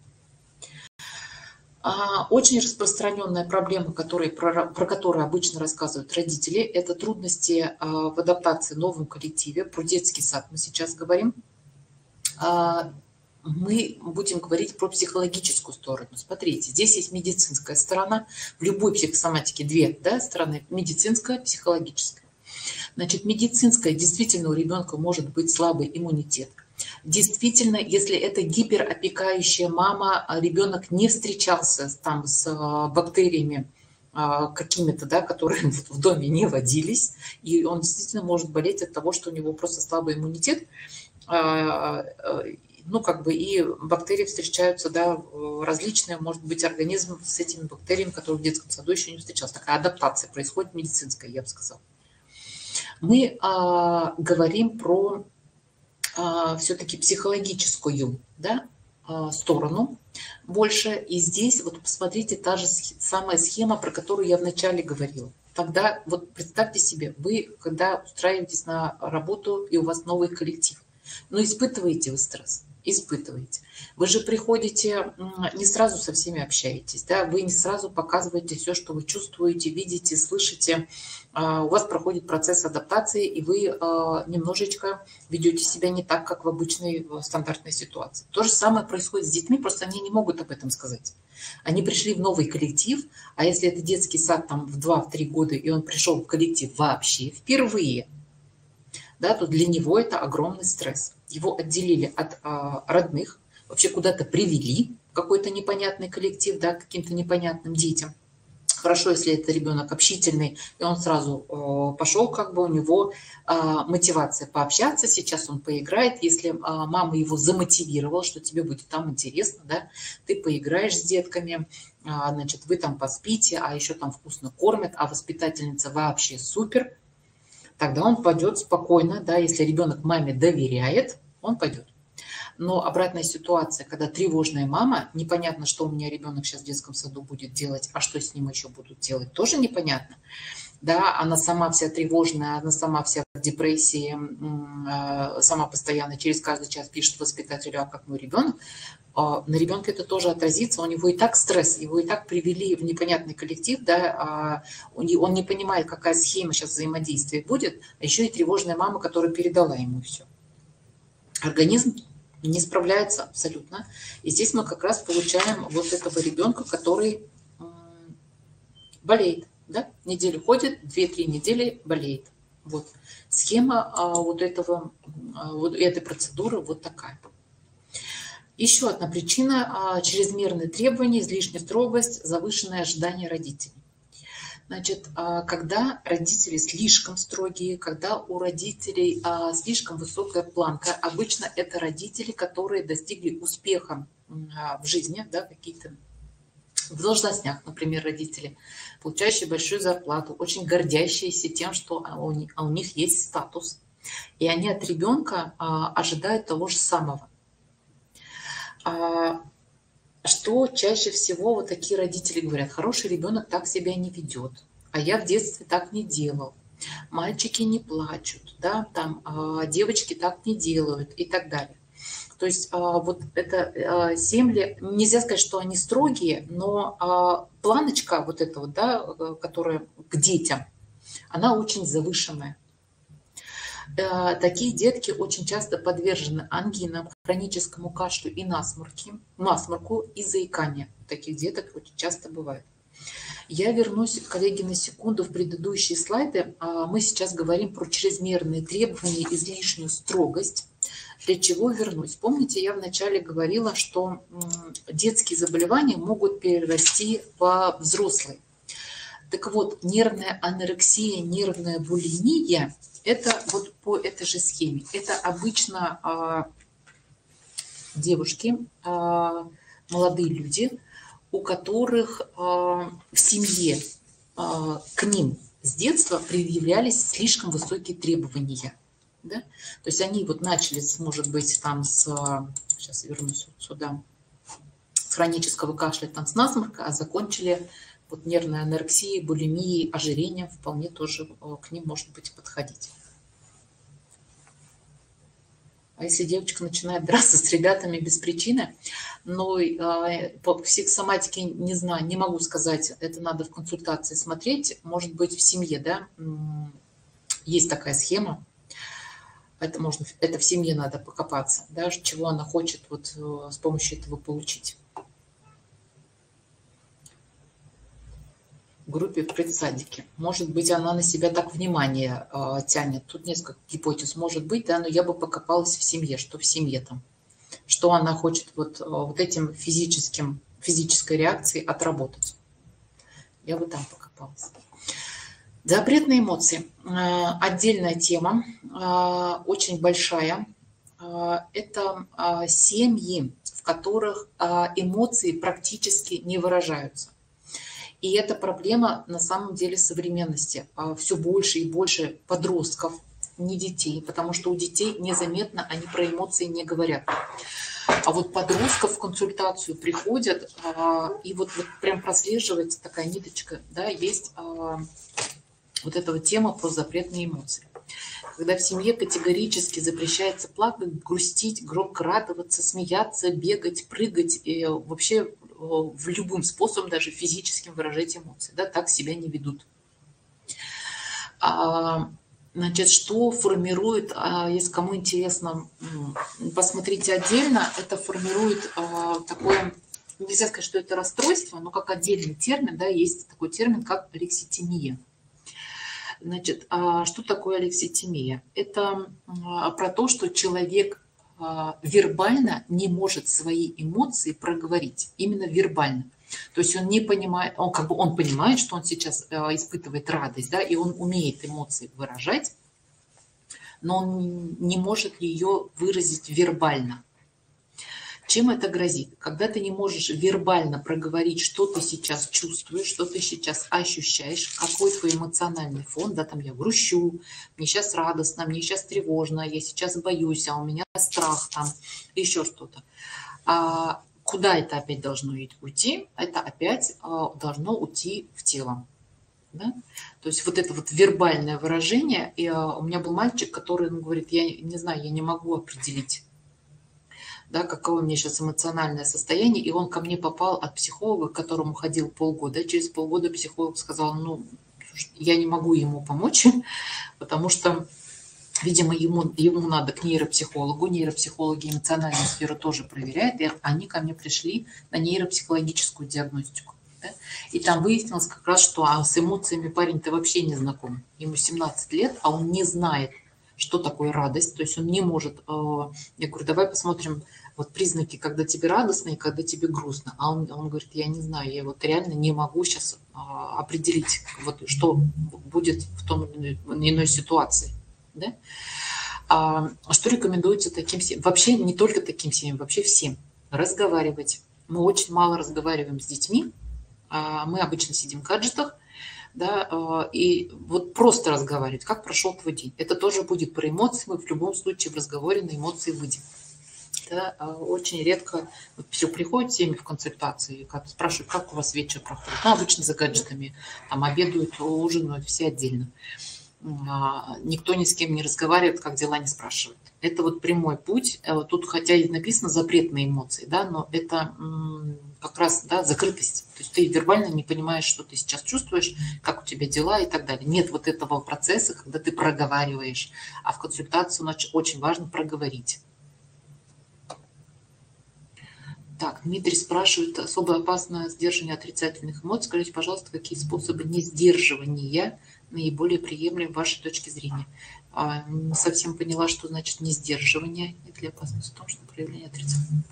Очень распространенная проблема, про которую обычно рассказывают родители, это трудности в адаптации в новом коллективе. Про детский сад мы сейчас говорим. Мы будем говорить про психологическую сторону. Смотрите, здесь есть медицинская сторона. В любой психосоматике две, да, стороны: медицинская, психологическая. Значит, медицинская, действительно у ребенка может быть слабый иммунитет. Действительно, если это гиперопекающая мама, ребенок не встречался там с бактериями какими-то, да, которые в доме не водились, и он действительно может болеть от того, что у него просто слабый иммунитет, ну, как бы, и бактерии встречаются, да, различные, может быть, организм с этими бактериями, которые в детском саду еще не встречался. Такая адаптация происходит медицинская, я бы сказала. Мы говорим про все-таки психологическую, да, сторону больше. И здесь вот посмотрите, та же самая схема, про которую я вначале говорила. Тогда вот представьте себе, вы когда устраиваетесь на работу и у вас новый коллектив, но испытываете вы стресс? Испытываете. Вы же приходите, не сразу со всеми общаетесь, да? Вы не сразу показываете все, что вы чувствуете, видите, слышите. У вас проходит процесс адаптации, и вы немножечко ведете себя не так, как в обычной стандартной ситуации. То же самое происходит с детьми, просто они не могут об этом сказать. Они пришли в новый коллектив, а если это детский сад там в 2-3 года, и он пришел в коллектив вообще впервые, да, то для него это огромный стресс. Его отделили от родных, вообще куда-то привели, какой-то непонятный коллектив, да, к каким-то непонятным детям. Хорошо, если это ребенок общительный, и он сразу пошел, как бы у него мотивация пообщаться, сейчас он поиграет. Если мама его замотивировала, что тебе будет там интересно, да, ты поиграешь с детками, значит, вы там поспите, а еще там вкусно кормят, а воспитательница вообще супер, тогда он пойдет спокойно, да, если ребенок маме доверяет, он пойдет. Но обратная ситуация, когда тревожная мама, непонятно, что у меня ребенок сейчас в детском саду будет делать, а что с ним еще будут делать, тоже непонятно. Да, она сама вся тревожная, она сама вся в депрессии, сама постоянно через каждый час пишет воспитателю, а как мой ребенок. На ребенке это тоже отразится, у него и так стресс, его и так привели в непонятный коллектив, да, он не понимает, какая схема сейчас взаимодействия будет, а еще и тревожная мама, которая передала ему все. Организм не справляется абсолютно. И здесь мы как раз получаем вот этого ребенка, который болеет. Да? Неделю ходит, 2-3 недели болеет. Вот. Схема вот этой процедуры вот такая. Еще одна причина – чрезмерные требования, излишняя строгость, завышенное ожидание родителей. Значит, когда родители слишком строгие, когда у родителей слишком высокая планка, обычно это родители, которые достигли успеха в жизни, да, какие-то в должностях, например, родители, получающие большую зарплату, очень гордящиеся тем, что у них есть статус. И они от ребенка ожидают того же самого. Что чаще всего вот такие родители говорят: хороший ребенок так себя не ведет, а я в детстве так не делал, мальчики не плачут, да, там, девочки так не делают и так далее. То есть вот это семьи, нельзя сказать, что они строгие, но планочка вот эта вот, да, которая к детям, она очень завышенная. Такие детки очень часто подвержены ангинам, хроническому кашлю и насморку и заиканию. Таких деток очень часто бывает. Я вернусь, коллеги, на секунду в предыдущие слайды. Мы сейчас говорим про чрезмерные требования, излишнюю строгость. Для чего вернусь? Помните, я вначале говорила, что детские заболевания могут перерасти во взрослые. Так вот, нервная анорексия, нервная булимия – это вот по этой же схеме. Это обычно девушки, молодые люди, у которых в семье к ним с детства предъявлялись слишком высокие требования. Да? То есть они вот начали, может быть, там сейчас вернусь вот сюда, с хронического кашля, там, с насморка, а закончили вот нервной анорексией, булимией, ожирением, вполне тоже к ним может быть подходить. А если девочка начинает драться с ребятами без причины, но по психосоматике не знаю, не могу сказать, это надо в консультации смотреть, может быть, в семье, да, есть такая схема, это в семье надо покопаться, да, чего она хочет вот с помощью этого получить. В группе в предсадике. Может быть, она на себя так внимание тянет. Тут несколько гипотез может быть, да, но я бы покопалась в семье, что в семье там. Что она хочет вот этим физической реакцией отработать. Я бы там покопалась. Запретные эмоции. Отдельная тема, очень большая. Это семьи, в которых эмоции практически не выражаются. И это проблема на самом деле современности. Все больше и больше подростков, не детей, потому что у детей незаметно они про эмоции не говорят. А вот подростков в консультацию приходят, и вот прям прослеживается такая ниточка, да, есть вот эта вот тема про запретные эмоции. Когда в семье категорически запрещается плакать, грустить, громко радоваться, смеяться, бегать, прыгать, и вообще в любым способом, даже физическим, выражать эмоции. Да, так себя не ведут. Значит, что формирует, если кому интересно, посмотрите отдельно, это формирует такое, нельзя сказать, что это расстройство, но как отдельный термин, да, есть такой термин, как алекситимия. Значит, что такое алекситимия? Это про то, что человек вербально не может свои эмоции проговорить, именно вербально. То есть он не понимает, он понимает, что он сейчас испытывает радость, да, и он умеет эмоции выражать, но он не может ее выразить вербально. Чем это грозит? Когда ты не можешь вербально проговорить, что ты сейчас чувствуешь, что ты сейчас ощущаешь, какой твой эмоциональный фон, да, там я грущу, мне сейчас радостно, мне сейчас тревожно, я сейчас боюсь, а у меня страх, там, еще что-то. Куда это опять должно уйти? Это опять должно уйти в тело. Да? То есть вот это вот вербальное выражение. И у меня был мальчик, который говорит, я не знаю, я не могу определить, да, какое у меня сейчас эмоциональное состояние. И он ко мне попал от психолога, к которому ходил полгода. Через полгода психолог сказал, ну, я не могу ему помочь, потому что, видимо, ему надо к нейропсихологу. Нейропсихологи эмоциональную сферу тоже проверяют. И они ко мне пришли на нейропсихологическую диагностику. Да? И там выяснилось как раз, что с эмоциями парень-то вообще не знаком. Ему 17 лет, а он не знает, что такое радость. То есть он не может... Я говорю, давай посмотрим Вот признаки, когда тебе радостно и когда тебе грустно. А он говорит, я не знаю, я вот реально не могу сейчас определить, вот, что будет в том или иной ситуации. Да? Что рекомендуется таким семьям? Вообще не только таким семьям, вообще всем. Разговаривать. Мы очень мало разговариваем с детьми. Мы обычно сидим в гаджетах. Да, и вот просто разговаривать, как прошел твой день. Это тоже будет про эмоции, мы в любом случае в разговоре на эмоции выйдем. Да, очень редко вот все приходят семьи в консультации, спрашивают, как у вас вечер проходит. Ну, обычно за гаджетами, там обедают, ужинают все отдельно. Никто ни с кем не разговаривает, как дела не спрашивает. Это вот прямой путь. Тут хотя и написано запрет на эмоции, да, но это как раз, да, закрытость. То есть ты вербально не понимаешь, что ты сейчас чувствуешь, как у тебя дела и так далее. Нет вот этого процесса, когда ты проговариваешь. А в консультации очень важно проговорить. Так, Дмитрий спрашивает, особо опасно сдерживание отрицательных эмоций. Скажите, пожалуйста, какие способы несдерживания наиболее приемлемы вашей точки зрения? Не совсем поняла, что значит несдерживание. Нет ли опасности в том, что проявление отрицательных?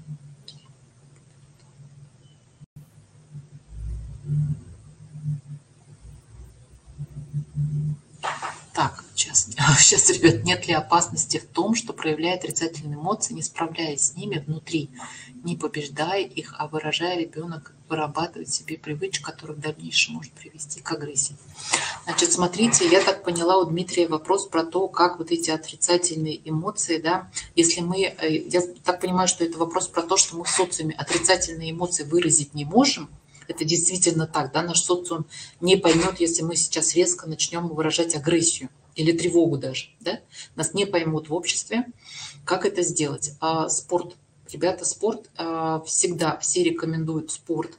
Так, сейчас, ребят, нет ли опасности в том, что проявляя отрицательные эмоции, не справляясь с ними внутри, не побеждая их, а выражая, ребенок вырабатывает в себе привычку, которая в дальнейшем может привести к агрессии? Значит, смотрите, я так поняла у Дмитрия вопрос про то, как вот эти отрицательные эмоции, да, если мы, я так понимаю, что это вопрос про то, что мы в социуме отрицательные эмоции выразить не можем. Это действительно так, да, наш социум не поймет, если мы сейчас резко начнем выражать агрессию или тревогу даже, да, нас не поймут в обществе. Как это сделать? Спорт. Ребята, спорт всегда, все рекомендуют спорт.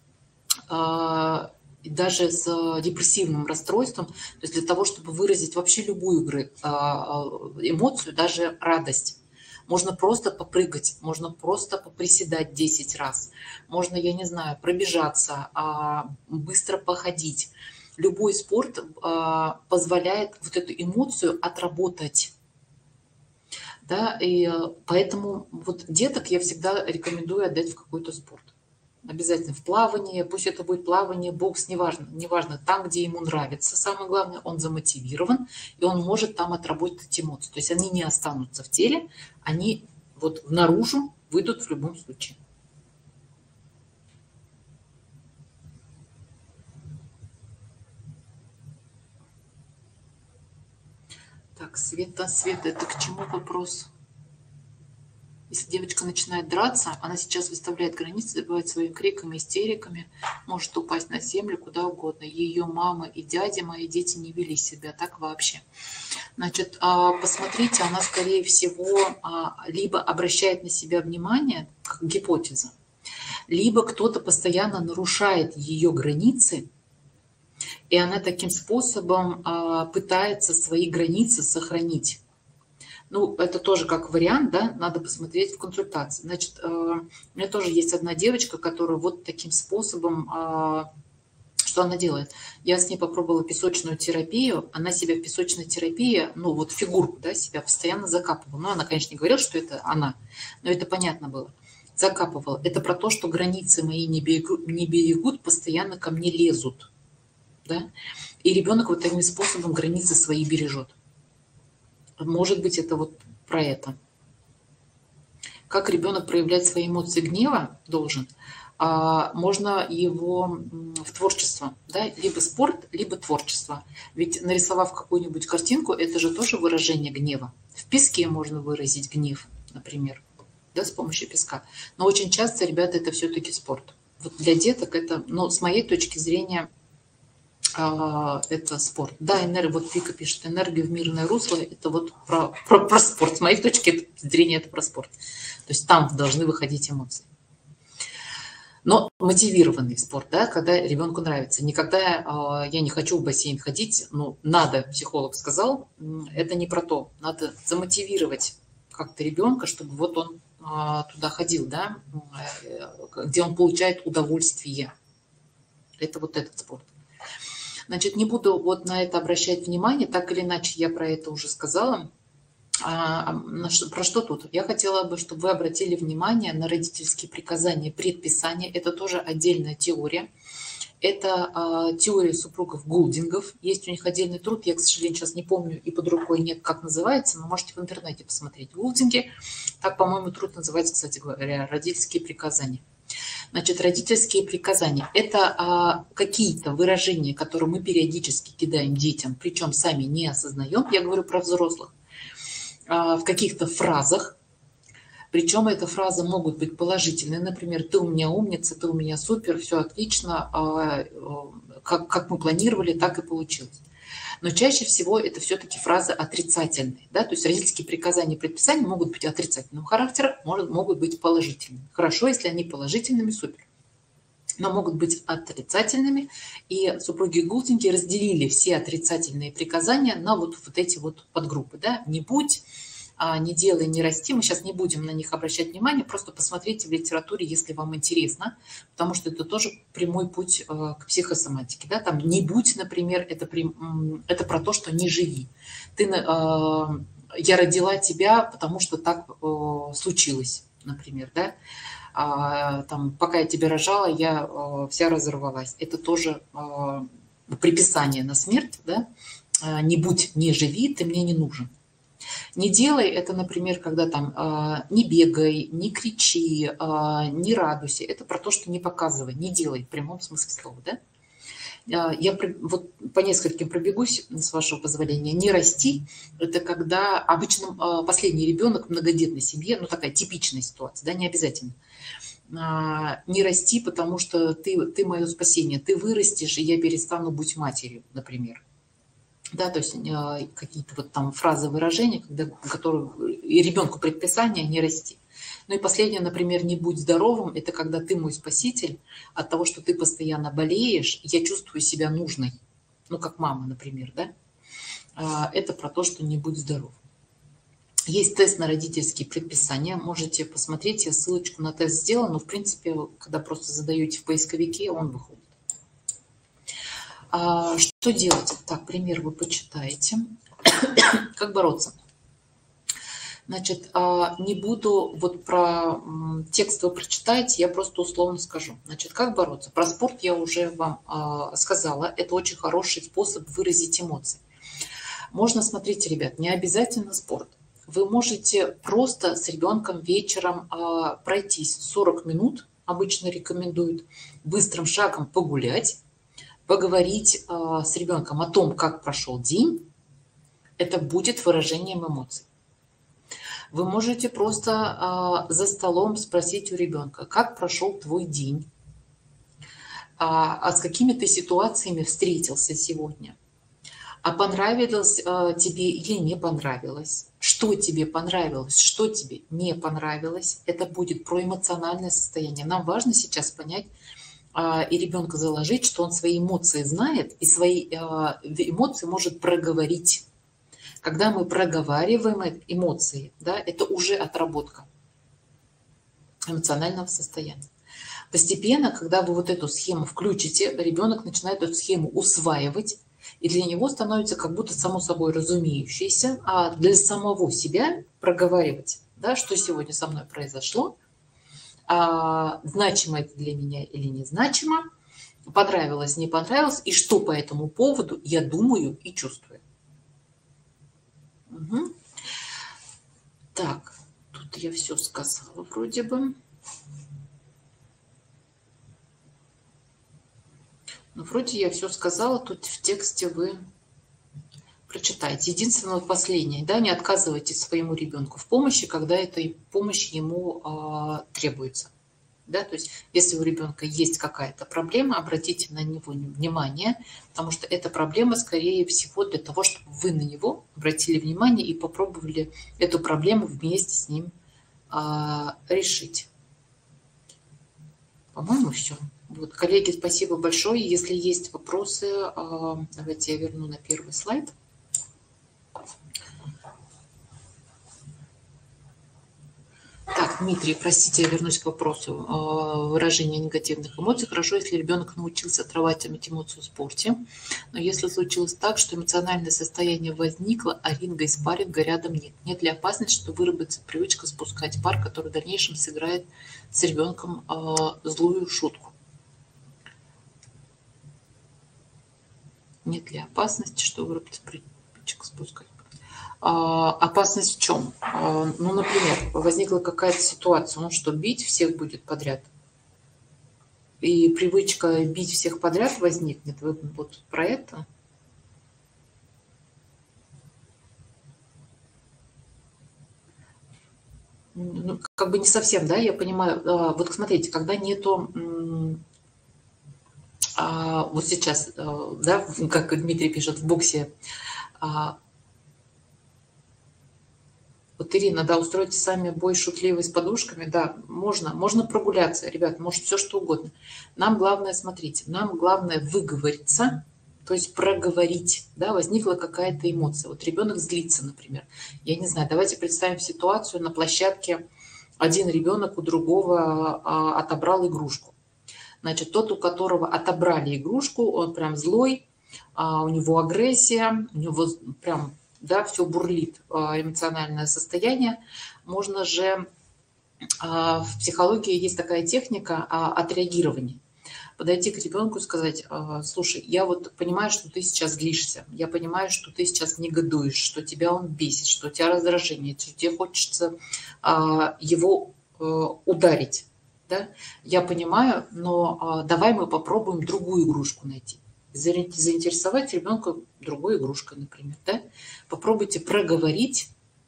И даже с депрессивным расстройством, то есть для того, чтобы выразить вообще любую эмоцию, даже радость. Можно просто попрыгать, можно просто поприседать 10 раз, можно, я не знаю, пробежаться, быстро походить. Любой спорт позволяет вот эту эмоцию отработать. Да, и поэтому вот деток я всегда рекомендую отдать в какой-то спорт. Обязательно в плавание, пусть это будет плавание, бокс, неважно, там, где ему нравится. Самое главное, он замотивирован, и он может там отработать эмоции. То есть они не останутся в теле, они вот наружу выйдут в любом случае. Так, Света, это к чему вопрос? Если девочка начинает драться, она сейчас выставляет границы, забывает своими криками, истериками, может упасть на землю, куда угодно. Ее мама и дядя, мои дети, не вели себя так вообще. Значит, посмотрите, она, скорее всего, либо обращает на себя внимание, как гипотеза, либо кто-то постоянно нарушает ее границы, и она таким способом пытается свои границы сохранить. Ну, это тоже как вариант, да, надо посмотреть в консультации. Значит, у меня тоже есть одна девочка, которая вот таким способом, что она делает? Я с ней попробовала песочную терапию, она себя в песочной терапии, ну, вот фигурку, да, себя постоянно закапывала. Ну, она, конечно, не говорила, что это она, но это понятно было. Закапывала. Это про то, что границы мои не берегут, постоянно ко мне лезут, да, и ребенок вот таким способом границы свои бережет. Может быть, это вот про это. Как ребенок проявлять свои эмоции гнева должен? Можно его в творчество, да? Либо спорт, либо творчество. Ведь нарисовав какую-нибудь картинку, это же тоже выражение гнева. В песке можно выразить гнев, например, да, с помощью песка. Но очень часто, ребята, это все-таки спорт. Вот для деток это, ну, с моей точки зрения, это спорт. Да, вот Вика пишет, энергия в мирное русло, это вот про спорт. С моей точки зрения это про спорт. То есть там должны выходить эмоции. Но мотивированный спорт, да, когда ребенку нравится. Никогда я не хочу в бассейн ходить, ну, надо, психолог сказал, это не про то. Надо замотивировать как-то ребенка, чтобы вот он туда ходил, да, где он получает удовольствие. Это вот этот спорт. Значит, не буду вот на это обращать внимание, так или иначе я про это уже сказала. Про что тут? Я хотела бы, чтобы вы обратили внимание на родительские приказания, предписания. Это тоже отдельная теория. Это теория супругов Гулдингов. Есть у них отдельный труд. Я, к сожалению, сейчас не помню и под рукой нет, как называется, но можете в интернете посмотреть. Гулдинги. Так, по-моему, труд называется, кстати говоря, родительские приказания. Значит, родительские приказания – это какие-то выражения, которые мы периодически кидаем детям, причем сами не осознаем. Я говорю про взрослых. В каких-то фразах. Причем эти фразы могут быть положительные. Например, ты у меня умница, ты у меня супер, все отлично. Как мы планировали, так и получилось. Но чаще всего это все-таки фразы отрицательные. Да? То есть родительские приказания и предписания могут быть отрицательного характера, могут быть положительными. Хорошо, если они положительными, супер. Но могут быть отрицательными. И супруги Гулдинги разделили все отрицательные приказания на вот эти вот подгруппы. Да? Не будь, не делай, не расти. Мы сейчас не будем на них обращать внимание, просто посмотрите в литературе, если вам интересно, потому что это тоже прямой путь к психосоматике. Да? Там не будь, например, это про то, что не живи. Я родила тебя, потому что так случилось, например. Да? Там, пока я тебя рожала, я вся разорвалась. Это тоже приписание на смерть. Да? Не будь, не живи, ты мне не нужен. Не делай это, например, когда там не бегай, не кричи, не радуйся. Это про то, что не показывай, не делай в прямом смысле слова. Да? Я вот по нескольким пробегусь, с вашего позволения. Не расти – это когда обычно последний ребенок в многодетной семье, ну такая типичная ситуация, да, не обязательно. Не расти, потому что ты мое спасение, ты вырастешь, и я перестану быть матерью, например. Да, то есть какие-то вот там фразы, выражения, которые ребенку предписание не расти. Ну и последнее, например, не будь здоровым, это когда ты мой спаситель, от того, что ты постоянно болеешь, я чувствую себя нужной. Ну, как мама, например, да. Это про то, что не будь здоров. Есть тест на родительские предписания, можете посмотреть, я ссылочку на тест сделала, но в принципе, когда просто задаете в поисковике, он выходит. Что делать? Так, пример вы почитаете. Как бороться? Значит, не буду вот про текст вы прочитаете, я просто условно скажу. Значит, как бороться? Про спорт я уже вам сказала. Это очень хороший способ выразить эмоции. Можно, смотрите, ребят, не обязательно спорт. Вы можете просто с ребенком вечером пройтись 40 минут, обычно рекомендуют, быстрым шагом погулять, поговорить с ребенком о том, как прошел день. Это будет выражением эмоций. Вы можете просто за столом спросить у ребенка, как прошел твой день, с какими ты ситуациями встретился сегодня, а понравилось тебе или не понравилось, что тебе понравилось, что тебе не понравилось. Это будет про эмоциональное состояние. Нам важно сейчас понять и ребенка заложить, что он свои эмоции знает и свои эмоции может проговорить. Когда мы проговариваем эмоции, да, это уже отработка эмоционального состояния. Постепенно, когда вы вот эту схему включите, ребенок начинает эту схему усваивать, и для него становится как будто само собой разумеющееся, а для самого себя проговаривать, да, что сегодня со мной произошло, значимо это для меня или незначимо, понравилось, не понравилось, и что по этому поводу я думаю и чувствую. Угу. Так, тут я все сказала вроде бы. Ну, вроде я все сказала, тут в тексте вы прочитайте. Единственное, последнее, да, не отказывайте своему ребенку в помощи, когда этой помощи ему требуется. Да, то есть, если у ребенка есть какая-то проблема, обратите на него внимание, потому что эта проблема, скорее всего, для того, чтобы вы на него обратили внимание и попробовали эту проблему вместе с ним решить. По-моему, все. Вот, коллеги, спасибо большое. Если есть вопросы, давайте я верну на первый слайд. Так, Дмитрий, простите, я вернусь к вопросу выражения негативных эмоций. Хорошо, если ребенок научился отрабатывать эмоции в спорте, но если случилось так, что эмоциональное состояние возникло, а ринга испарит, рядом нет. Нет ли опасности, что выработается привычка спускать пар, который в дальнейшем сыграет с ребенком злую шутку? Нет ли опасности, что выработается привычка спускать пар? Опасность в чем? Ну, например, возникла какая-то ситуация, ну что, бить всех будет подряд? И привычка бить всех подряд возникнет. Вы вот про это? Ну, как бы не совсем, да, я понимаю. Вот смотрите, когда нету... Вот сейчас, да, как Дмитрий пишет, в боксе... Вот, Ирина, да, устроите сами бой шутливый с подушками, да, можно прогуляться, ребят, может все что угодно. Нам главное, смотрите, нам главное выговориться, то есть проговорить, да, возникла какая-то эмоция. Вот ребенок злится, например. Я не знаю, давайте представим ситуацию на площадке, один ребенок у другого отобрал игрушку. Значит, тот, у которого отобрали игрушку, он прям злой, у него агрессия, у него прям... Да, все бурлит, эмоциональное состояние. Можно же, в психологии есть такая техника отреагирования. Подойти к ребенку и сказать: слушай, я вот понимаю, что ты сейчас злишься, я понимаю, что ты сейчас негодуешь, что тебя он бесит, что у тебя раздражение, что тебе хочется его ударить. Да? Я понимаю, но давай мы попробуем другую игрушку найти. Заинтересовать ребенка другой игрушкой, например. Да? Попробуйте проговорить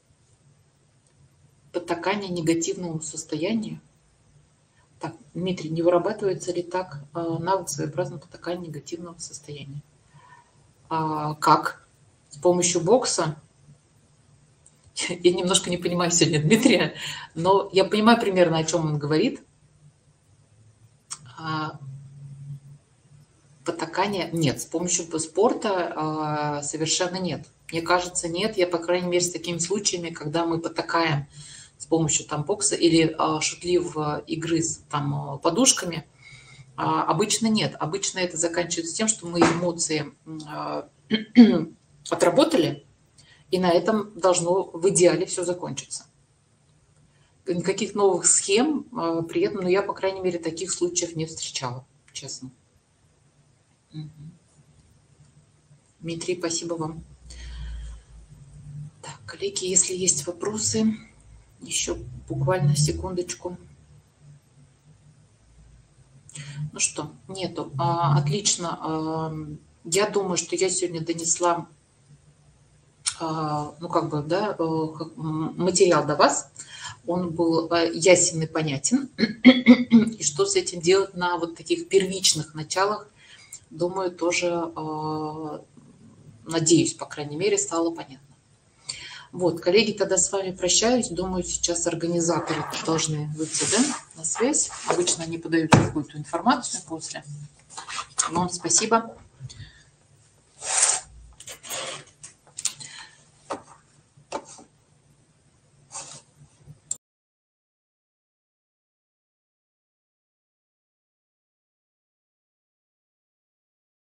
потакание негативному состоянию. Так, Дмитрий, не вырабатывается ли так навык своеобразного потакания негативного состояния? Как? С помощью бокса? Я немножко не понимаю сегодня Дмитрия, но я понимаю примерно, о чем он говорит. Потакания нет, с помощью спорта совершенно нет. Мне кажется, нет. Я, по крайней мере, с такими случаями, когда мы потакаем с помощью там бокса или шутливой игры с там подушками, обычно нет. Обычно это заканчивается тем, что мы эмоции отработали, и на этом должно в идеале все закончиться. Никаких новых схем при этом, но я, по крайней мере, таких случаев не встречала, честно. Дмитрий, спасибо вам. Так, коллеги, если есть вопросы, еще буквально секундочку. Ну что, нету. Отлично. Я думаю, что я сегодня донесла, ну как бы, да, материал до вас. Он был ясен и понятен. И что с этим делать на вот таких первичных началах, думаю, тоже, надеюсь, по крайней мере, стало понятно. Вот, коллеги, тогда с вами прощаюсь. Думаю, сейчас организаторы должны выйти, да, на связь. Обычно они подают какую-то информацию после. Вам спасибо.